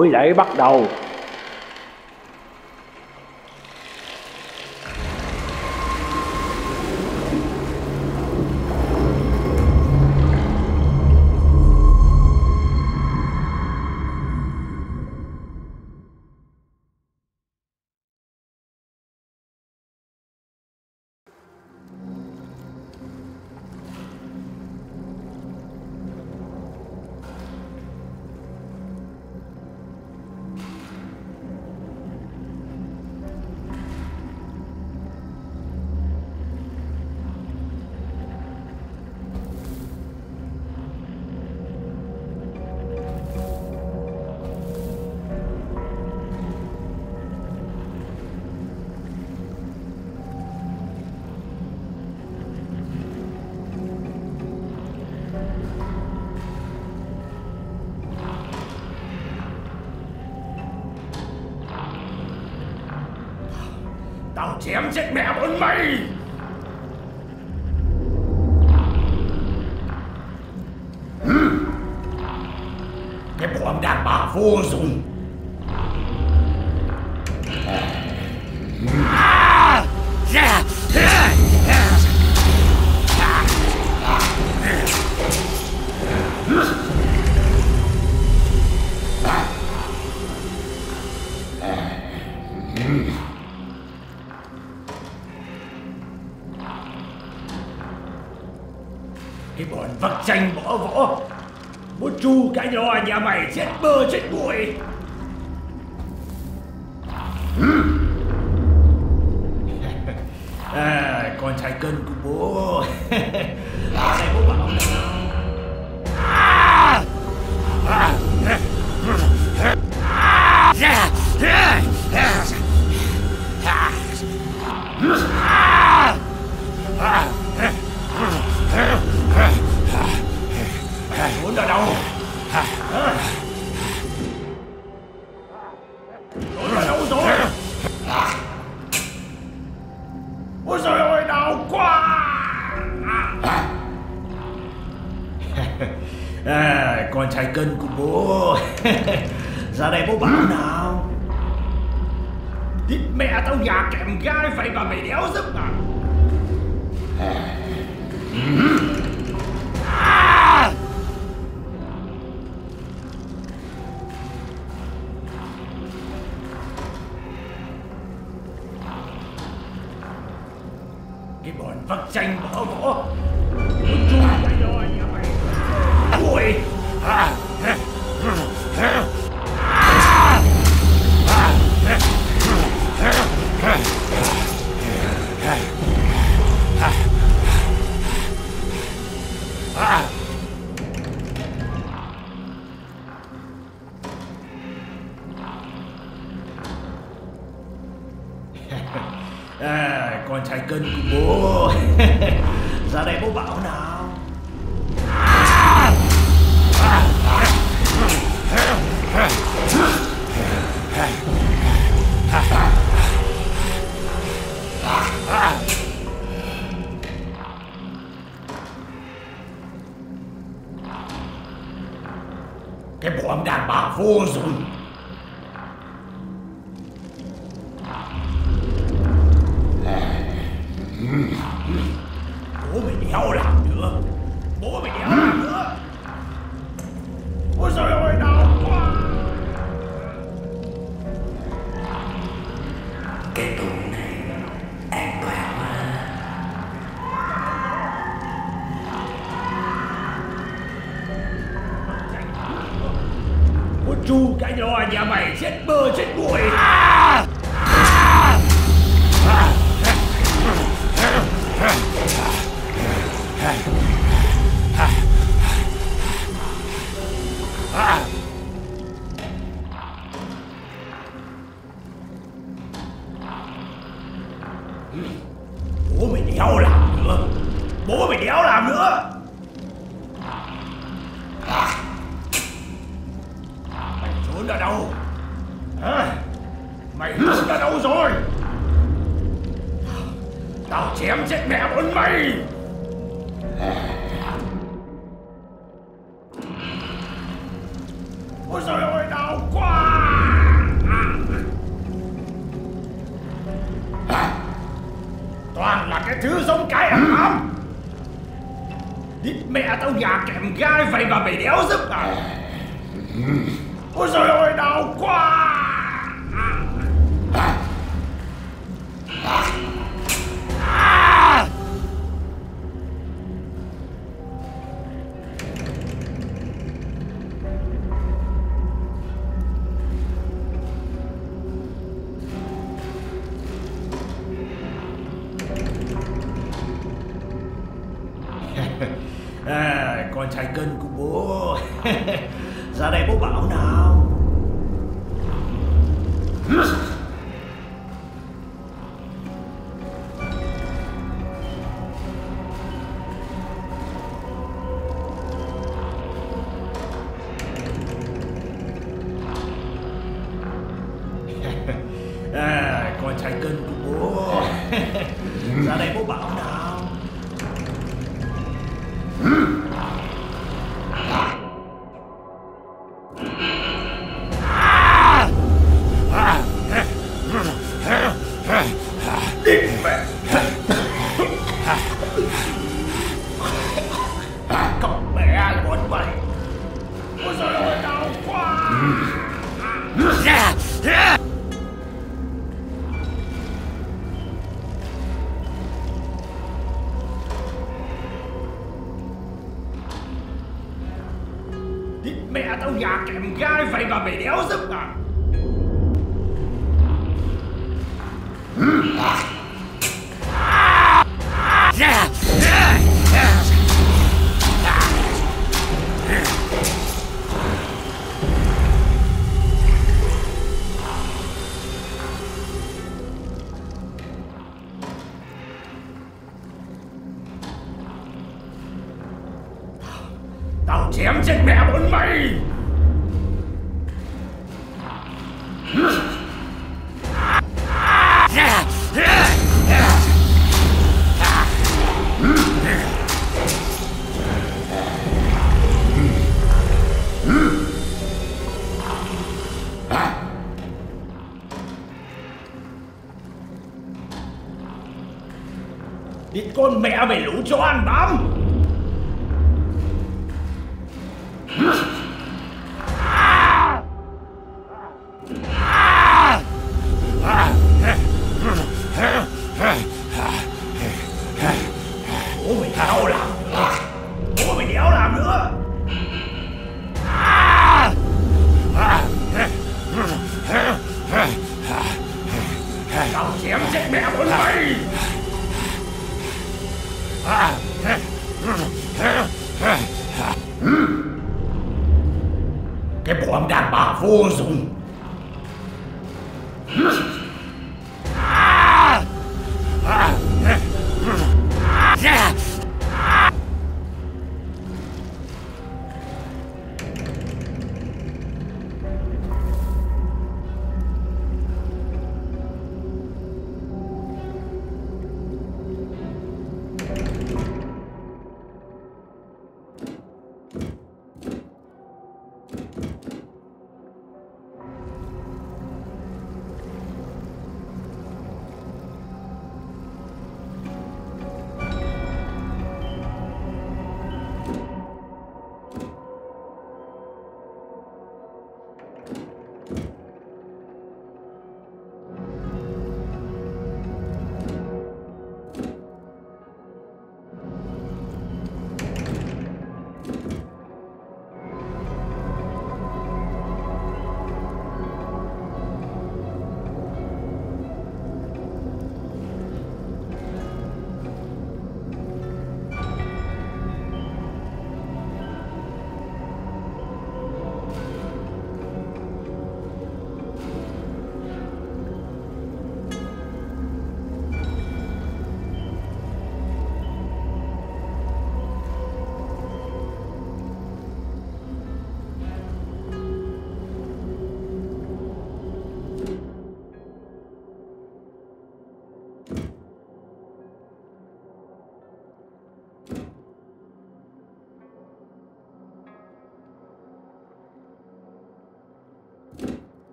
Buổi lễ bắt đầu. Tao chém chết mẹ bọn mày. Cái bọn đàn bà vô dụng. Cái bọn vật tranh bỏ võ, muốn tru cả nhỏ nhà mày chết bơ chết bụi. À, con trai cân của bố. Ở đây bố bảo nào. Muốn ở đâu? Muốn ở đâu rồi? Ôi trời ơi, đau quá! À, con trai cân của bố. Ra đây bố bảo nào. Đít mẹ tao già kèm gai vậy mà mày đéo giúp à? Cái bọn vật tranh bỏ võ, muốn chui cái đó nhà mày. Ôi! À, con trai cân của bố. Ra đây bố bảo nào. Cái bọn đàn bà vô dụng. Bố mày đéo làm nữa. Bố mày đéo làm nữa. Ôi trời ơi, đau quá. Cái tủ này an toàn quá. Muốn tru cái nhỏ nhà mày chết bơ chết bụi. Bố mày đéo làm nữa. Bố mày đéo làm nữa. Mày trốn ở đâu? Hả? Mày trốn ở đâu rồi? Tao chém chết mẹ bọn mày. Ôi trời ơi, đau quá. thứ giống cái ăn ấm. Đít mẹ tao gà kèm gai vậy mà mày đéo giúp à? Ôi trời ơi, đau quá. À, con trai cưng của bố. Ra đây bố bảo nào. À, con trai cưng của bố. Ra đây bố bảo nào. Con mẹ là bọn mày. Ôi trời ơi, đau quá. Đít mẹ tao gà kèm gai vậy mà mày đéo giúp à? Tao chém chết mẹ bọn mày. Đít con mẹ mày lũ cho ăn bám. Bố mày đéo làm nữa. Bố mày đéo làm nữa. Tao chém chết mẹ bọn mày. Cái bọn đàn bà vô dụng.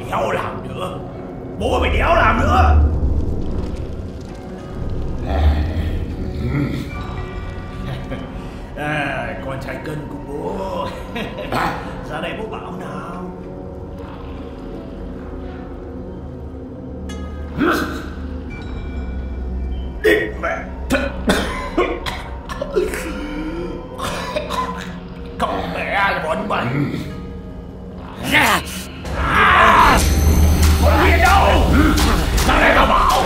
đéo làm nữa. Bố mày đéo làm nữa. À, con trai cưng của bố. Ra đây bố bảo nào. Địt mẹ. Con mẹ là bọn mày. Con Huyền đâu? Ra đây tao bảo.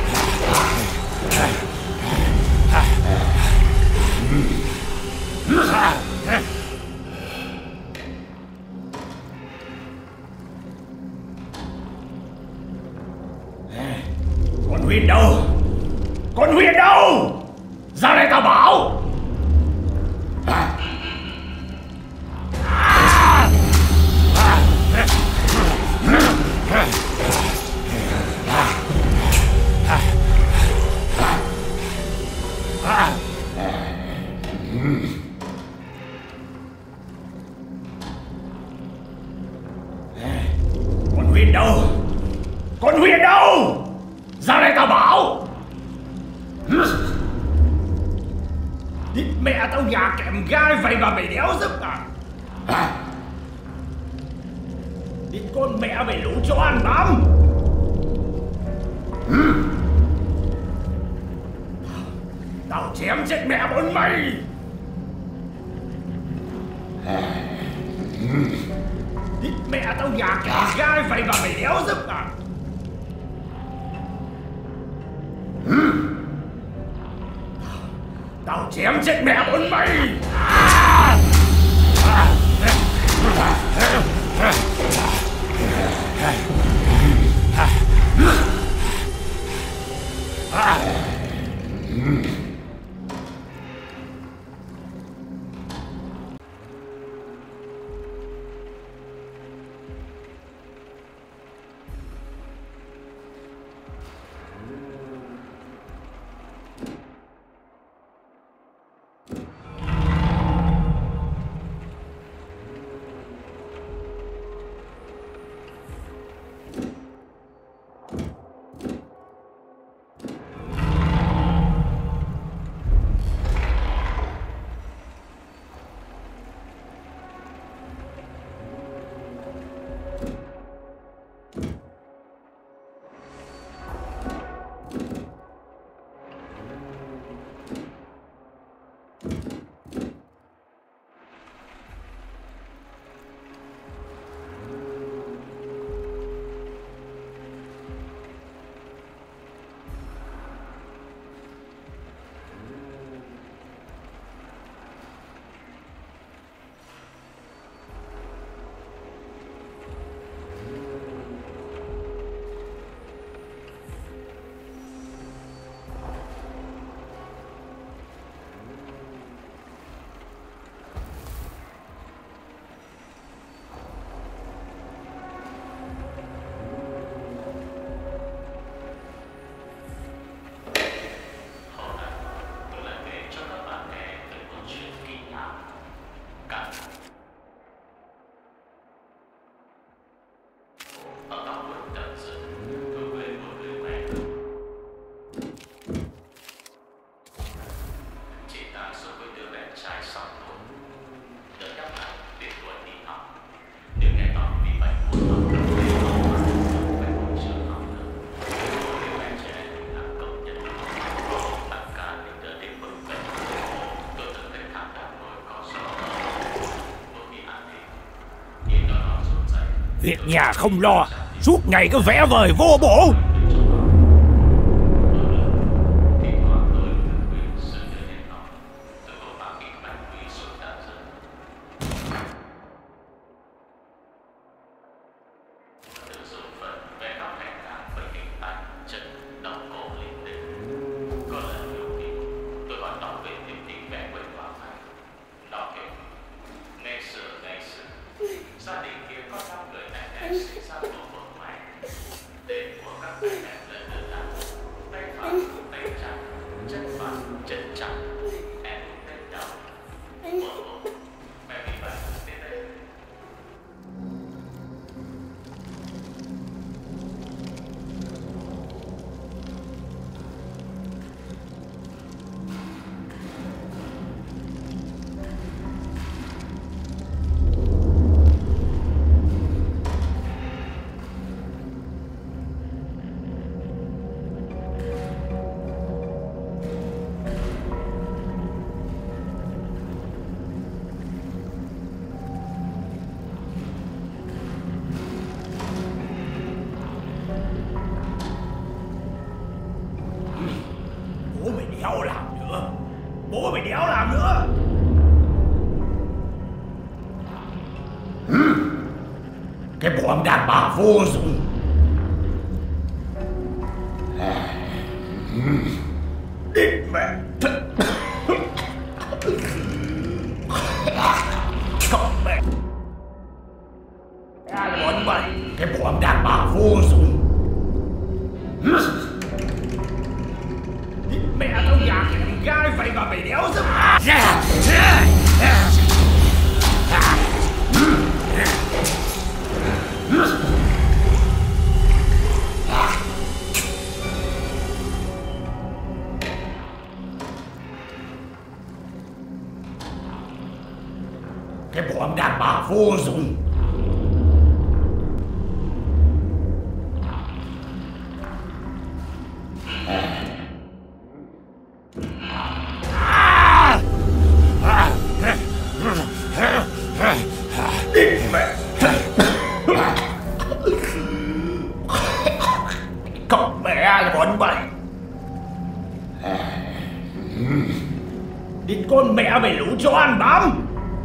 Con Huyền đâu? Con Huyền đâu? Ra đây tao bảo. Con Huyền đâu? Con Huyền đâu? Ra đây tao bảo. Địt mẹ tao gà kèm gai vậy mà mày đéo giúp à? Địt con mẹ mày lũ cho ăn bám. Tao chém chết mẹ bọn mày. Địt mẹ tao gà kèm gai vậy mà mày đéo giúp à? Tao chém chết mẹ bọn mày. Việc nhà không lo, suốt ngày cứ vẽ vời vô bổ. Cái bọn đàn bà vô dụng. Địt mẹ thật. Con mẹ. Ai là bọn mày? Cái bọn đàn bà vô dụng. Địt mẹ tao gà kèm gai vậy mà mày đéo giúp. Cái bọn đàn bà vô dụng. Con mẹ là bọn mày. Địt con mẹ mày lũ cho ăn bám.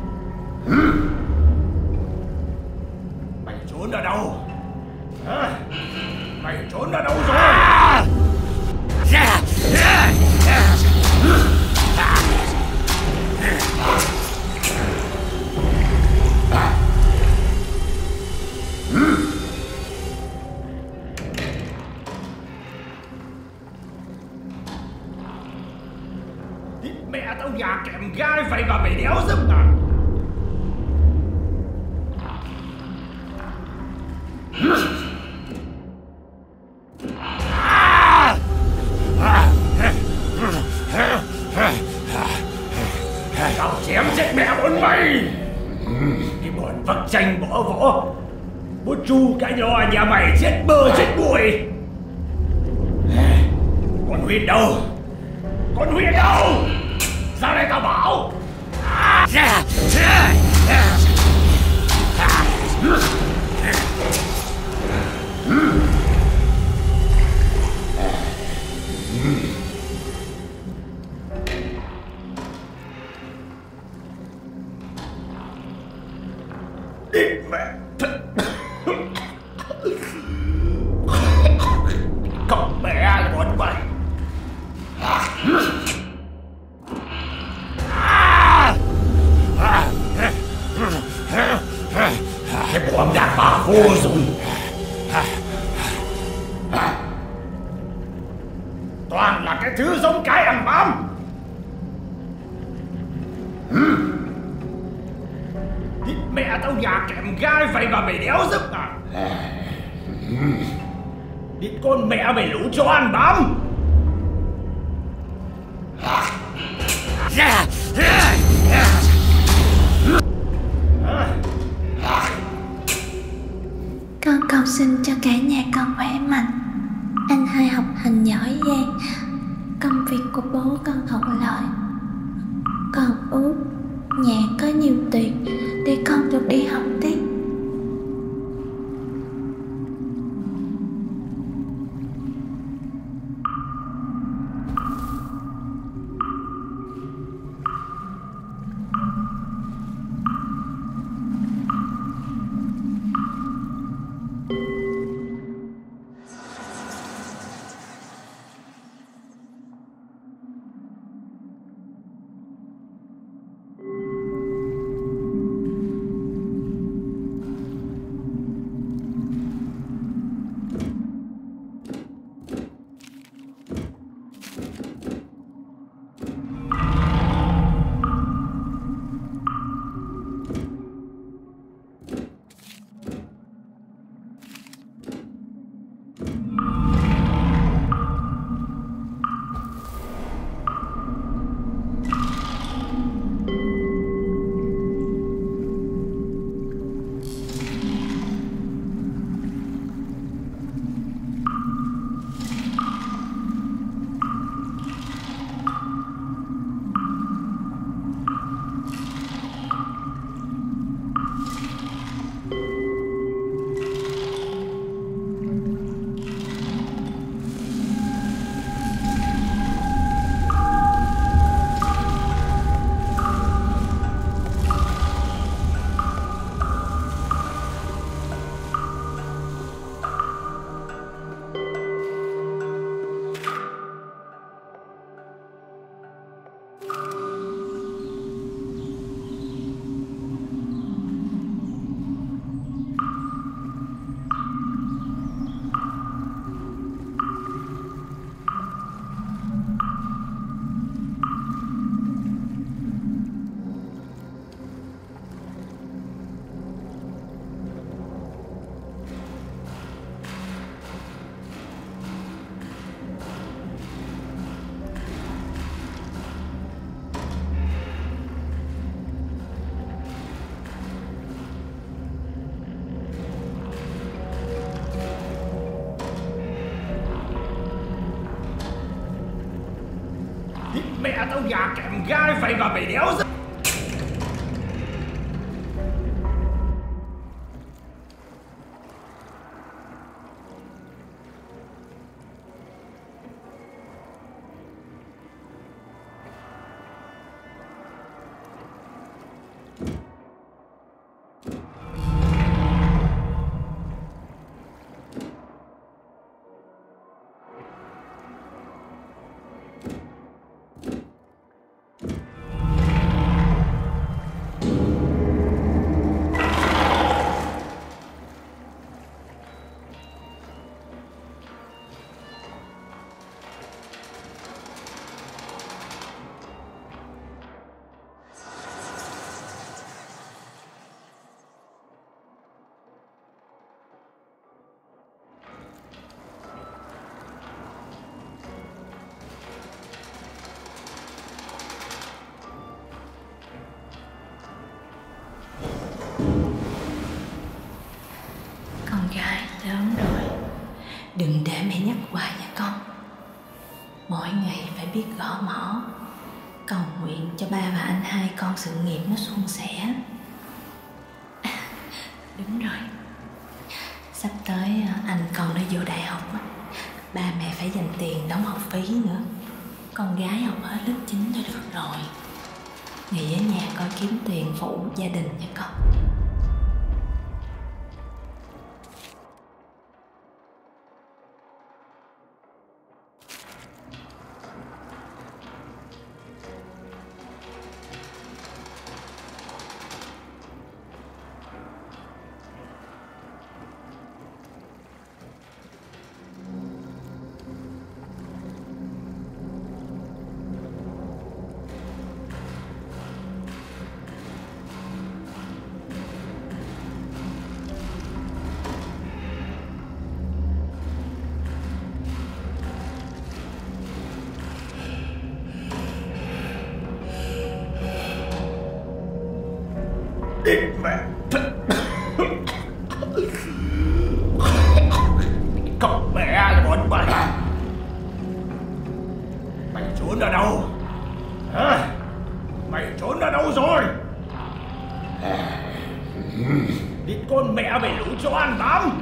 Mày trốn ở đâu? Hả? Mày trốn ở đâu rồi? Địt mẹ tao gà kèm gai vậy mà mày đéo giúp à? Tao chém chết mẹ bọn mày. Cái bọn vật tranh bỏ võ. Bố chu cái lò nhà mày chết bơ chết bụi. Con Huyền đâu? Con Huyền đâu? Ra đây tao bảo. Địt mẹ thật. Con mẹ là bọn mày. Cái bọn đàn bà vô dụng. Toàn là cái thứ giống cái ăn bám. Địt mẹ tao gà kèm gai vậy mà mày đéo giúp à? Địt con mẹ mày lũ cho ăn bám. Con cầu xin cho cả nhà con khỏe mạnh. Anh hai học hành giỏi giang. Công việc của bố con thuận lợi. Còn Út, nhà có nhiều tiền để con được đi học tiếp. tao già kèm gai vậy mà mày đéo dứt. Lớn rồi, đừng để mẹ nhắc hoài nha con. Mỗi ngày phải biết gõ mõ, cầu nguyện cho ba và anh hai con sự nghiệp nó suôn sẻ. À, đúng rồi, sắp tới anh con nó vô đại học á, ba mẹ phải dành tiền đóng học phí nữa. Con gái học hết lớp chín thôi được rồi. Nghỉ ở nhà coi kiếm tiền phụ gia đình nha con. Mẹ con mẹ là bọn mày. Mày trốn ở đâu hả? Mày trốn ở đâu rồi? Địt con mẹ mày lũ cho ăn bám.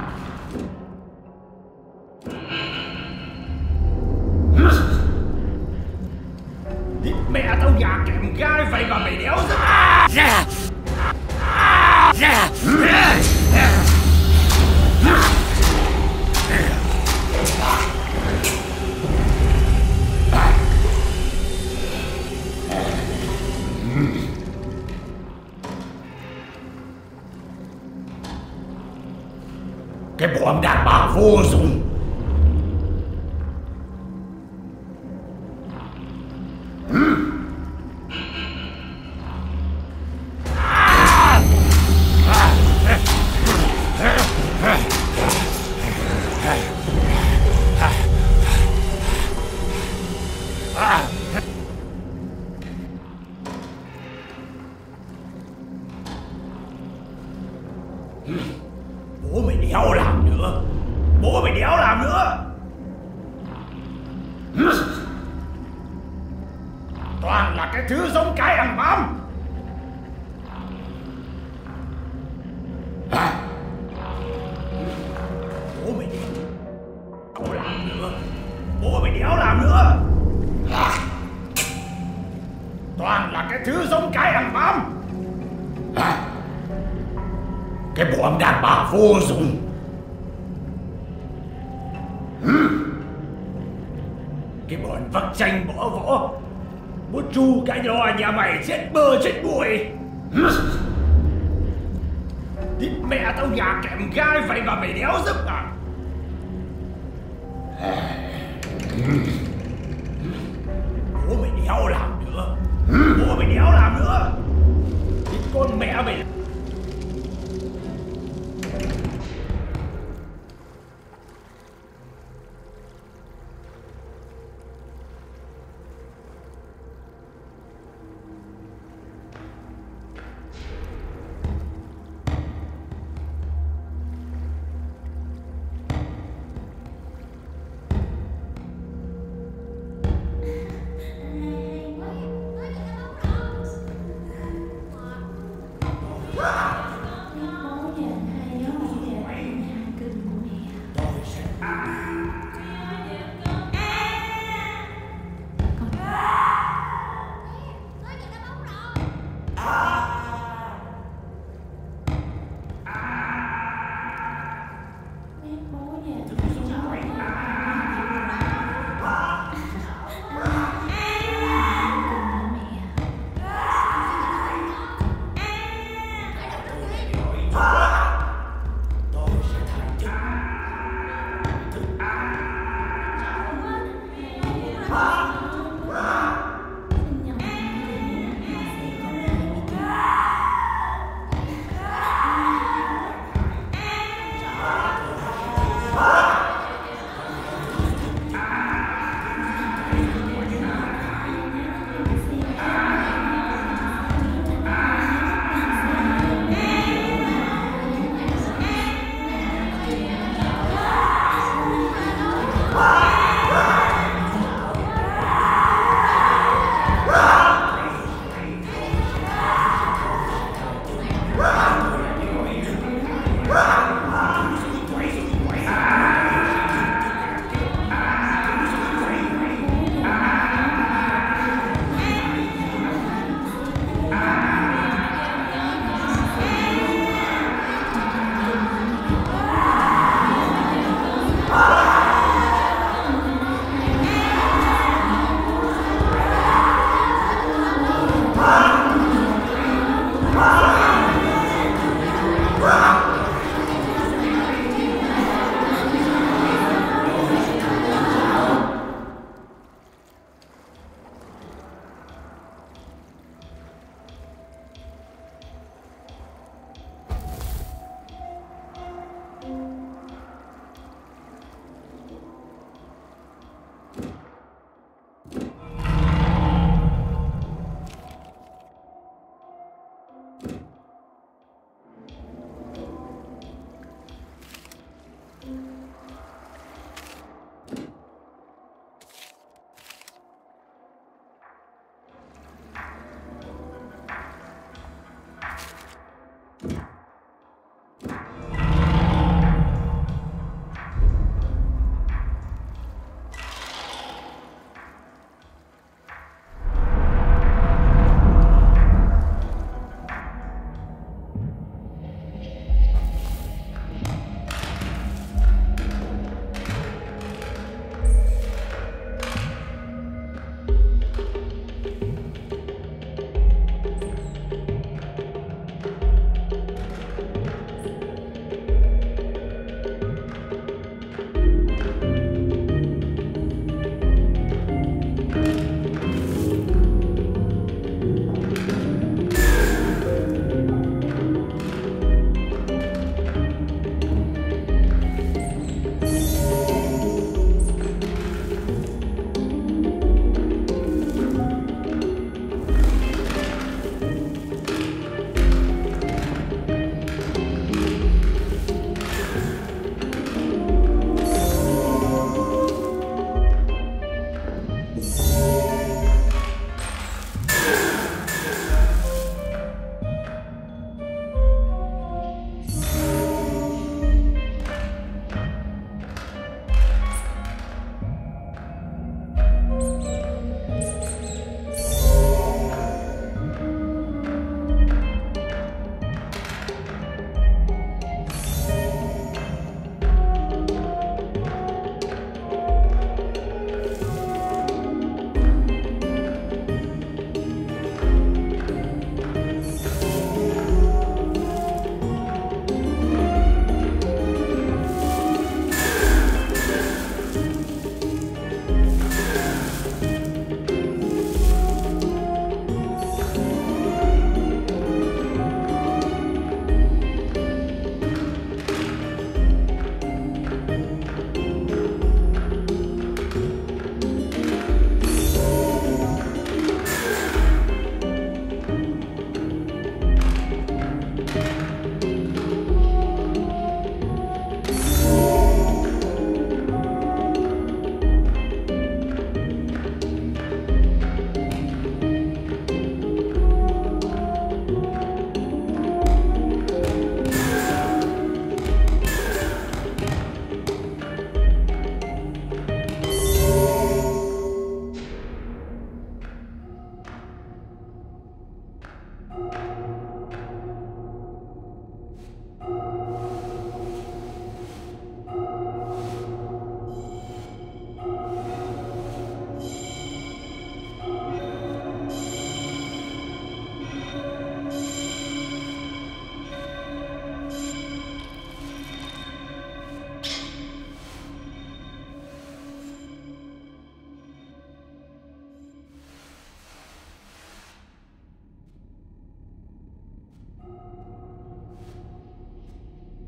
Địt mẹ tao già kèm gai vậy mà mày đéo ra. Ra ra cái bọn đàn bà vô dụng. Bố mày đéo làm nữa. Bố mày đéo làm nữa. Toàn là cái thứ giống cái ăn bám. Bố mày đéo làm nữa. Bố mày đéo làm nữa. Toàn là cái thứ giống cái ăn bám. Cái bọn đàn bà vô dụng. Cái bọn vắt chanh bỏ võ, muốn tru cả nhỏ nhà mày chết bơ chết bụi. Địt mẹ tao già kèm gai vậy mà mày đéo giúp à? Bố mày đéo làm nữa. Bố mày đéo làm nữa. Địt con mẹ mày.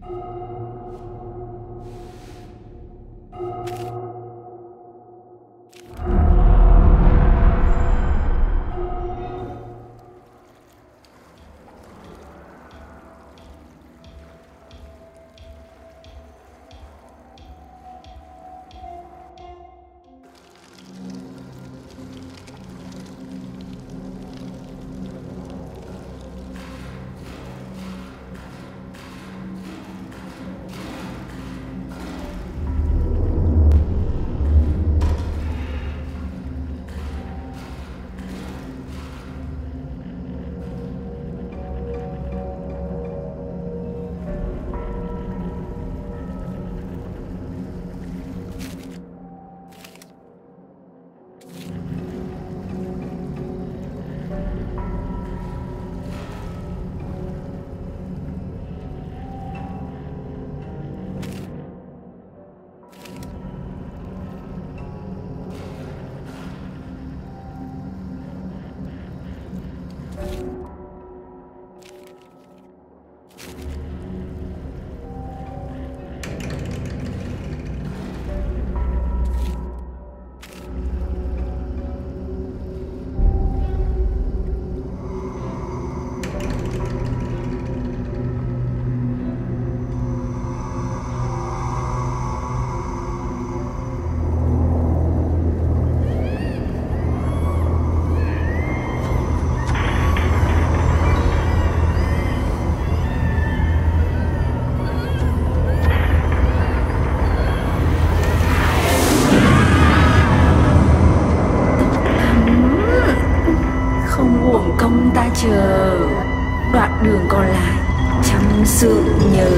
chờ đoạn đường còn lại trong sự nhớ.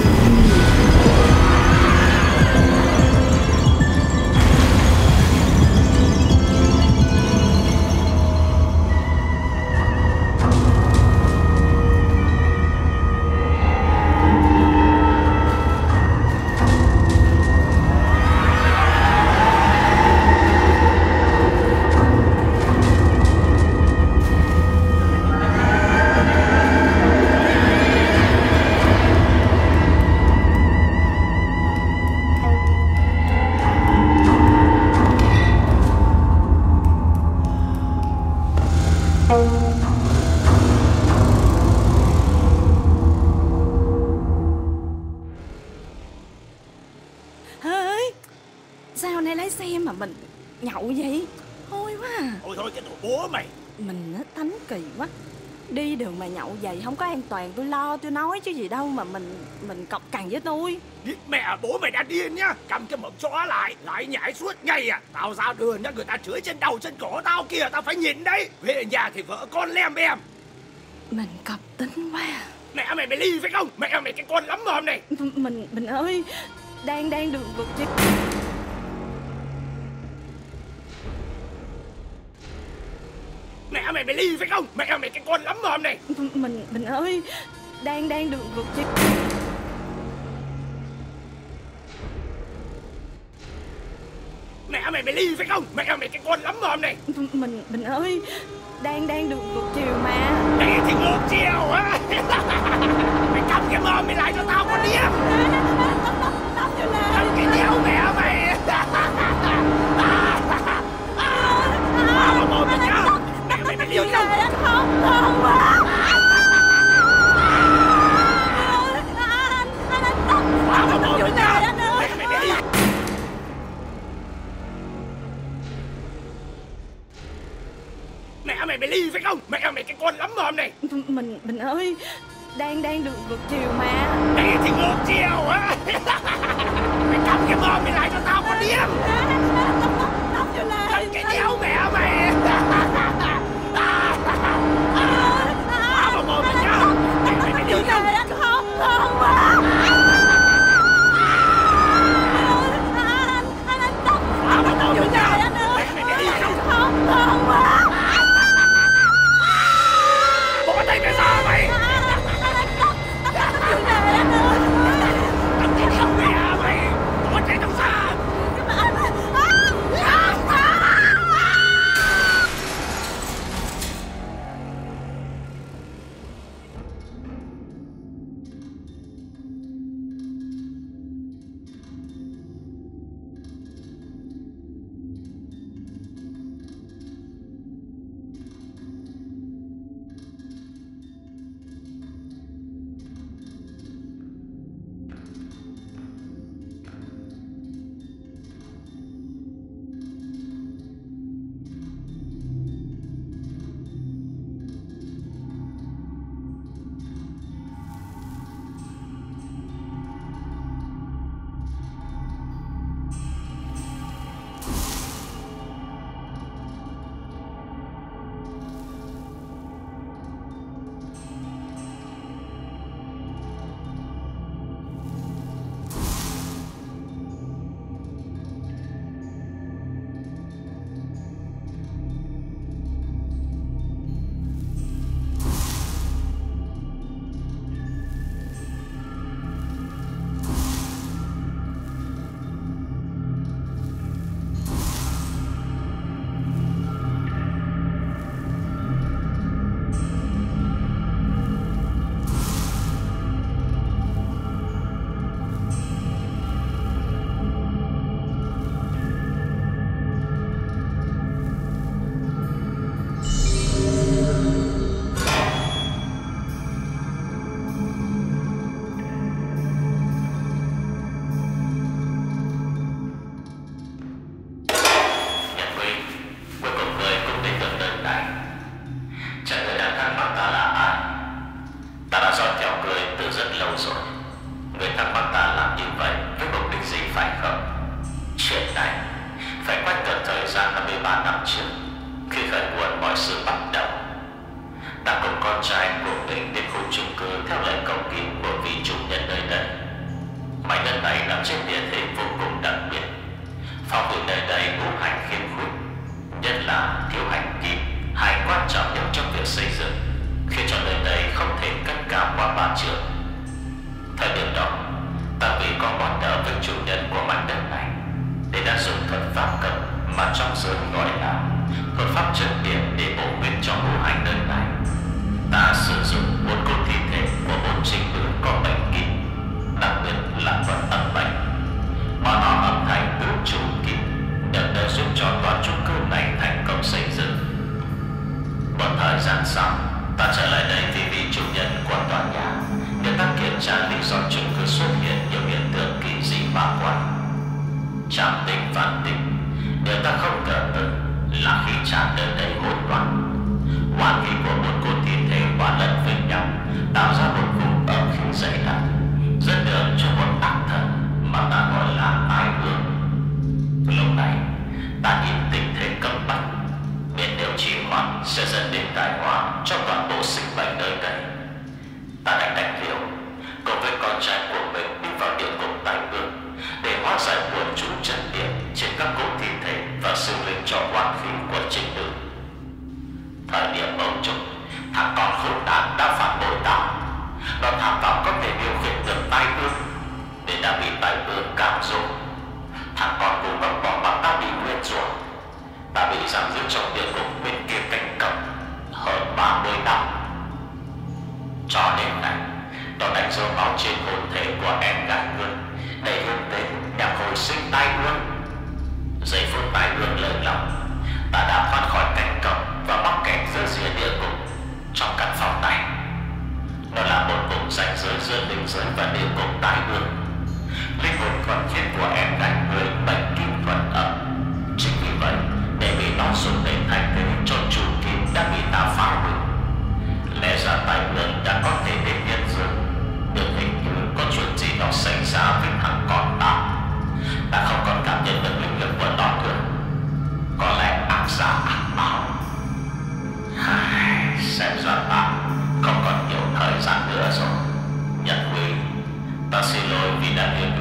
Sao nay lái xe mà mình nhậu vậy? Hôi quá à. Thôi thôi cái đồ bố mày. Mình á tánh kỳ quá. Đi đường mà nhậu vậy không có an toàn, tôi lo tôi nói chứ gì đâu mà mình mình cọc cằn với tôi. Mẹ bố mày đã điên nhá. Cầm cái mộc chó lại lại nhảy suốt ngày à. Tao ra đường nhá, người ta chửi trên đầu trên cổ tao kìa, tao phải nhịn đấy. Về nhà thì vợ con lem bem. Mình cọc tính quá. Mẹ mày mày ly phải không? Mẹ mày cái con lắm mồm này. Mình mình ơi, đang đang đường vực chứ. Mẹ mày mày ly phải không? Mẹ mày cái con lắm mồm này. Mình mình ơi, đang đang đường vực chứ. Mẹ mày mày ly phải không? Mẹ mày cái con lắm mồm này. Mình mình ơi, đang đang đường ngược chiều mà. Mẹ thì ngược chiều á. Mày cầm cái mồm mày lại cho tao con điếm. Cầm cái đéo mẹ mày. Vào vào mồm mày nhá. Mẹ mày mày ly không? Không không quá. Vào vào mồm mày nhá. Mẹ mày mày ly. Mẹ mày mày ly phải không? Mẹ mày cái con lắm mồm này. Mình mình ơi, đang đang đường ngược chiều mà. Mẹ thì ngược chiều á. Mày cầm cái mồm mày lại cho tao con điếm. Cầm cái đéo mẹ mày. Vào vào mồm mày nhá. Mẹ mày mày ly không? Không không quá. Vào vào mồm mày nhá. Mẹ mày mày ly không? Không không quá. Bỏ tay mày ra mày. Cầm cái đéo mẹ mày. Bỏ tay tao ra. giữa linh giới và địa ngục Tai Ương. Linh hồn còn chết của em gái người bệnh kim thuần âm. Chính vì vậy, để bị nó dùng để thay thế cho chủ kim đã bị ta phá hủy. Lẽ ra Tai Ương đã có thể đến nhân dương, nhưng hình như có chuyện gì đó xảy ra với thằng con ta. Ta không còn cảm nhận được linh lực của nó nữa. Có lẽ ác giả ác báo. Xem ra ta không còn nhiều thời gian nữa rồi. Nhật Huy, ta xin lỗi vì đã liên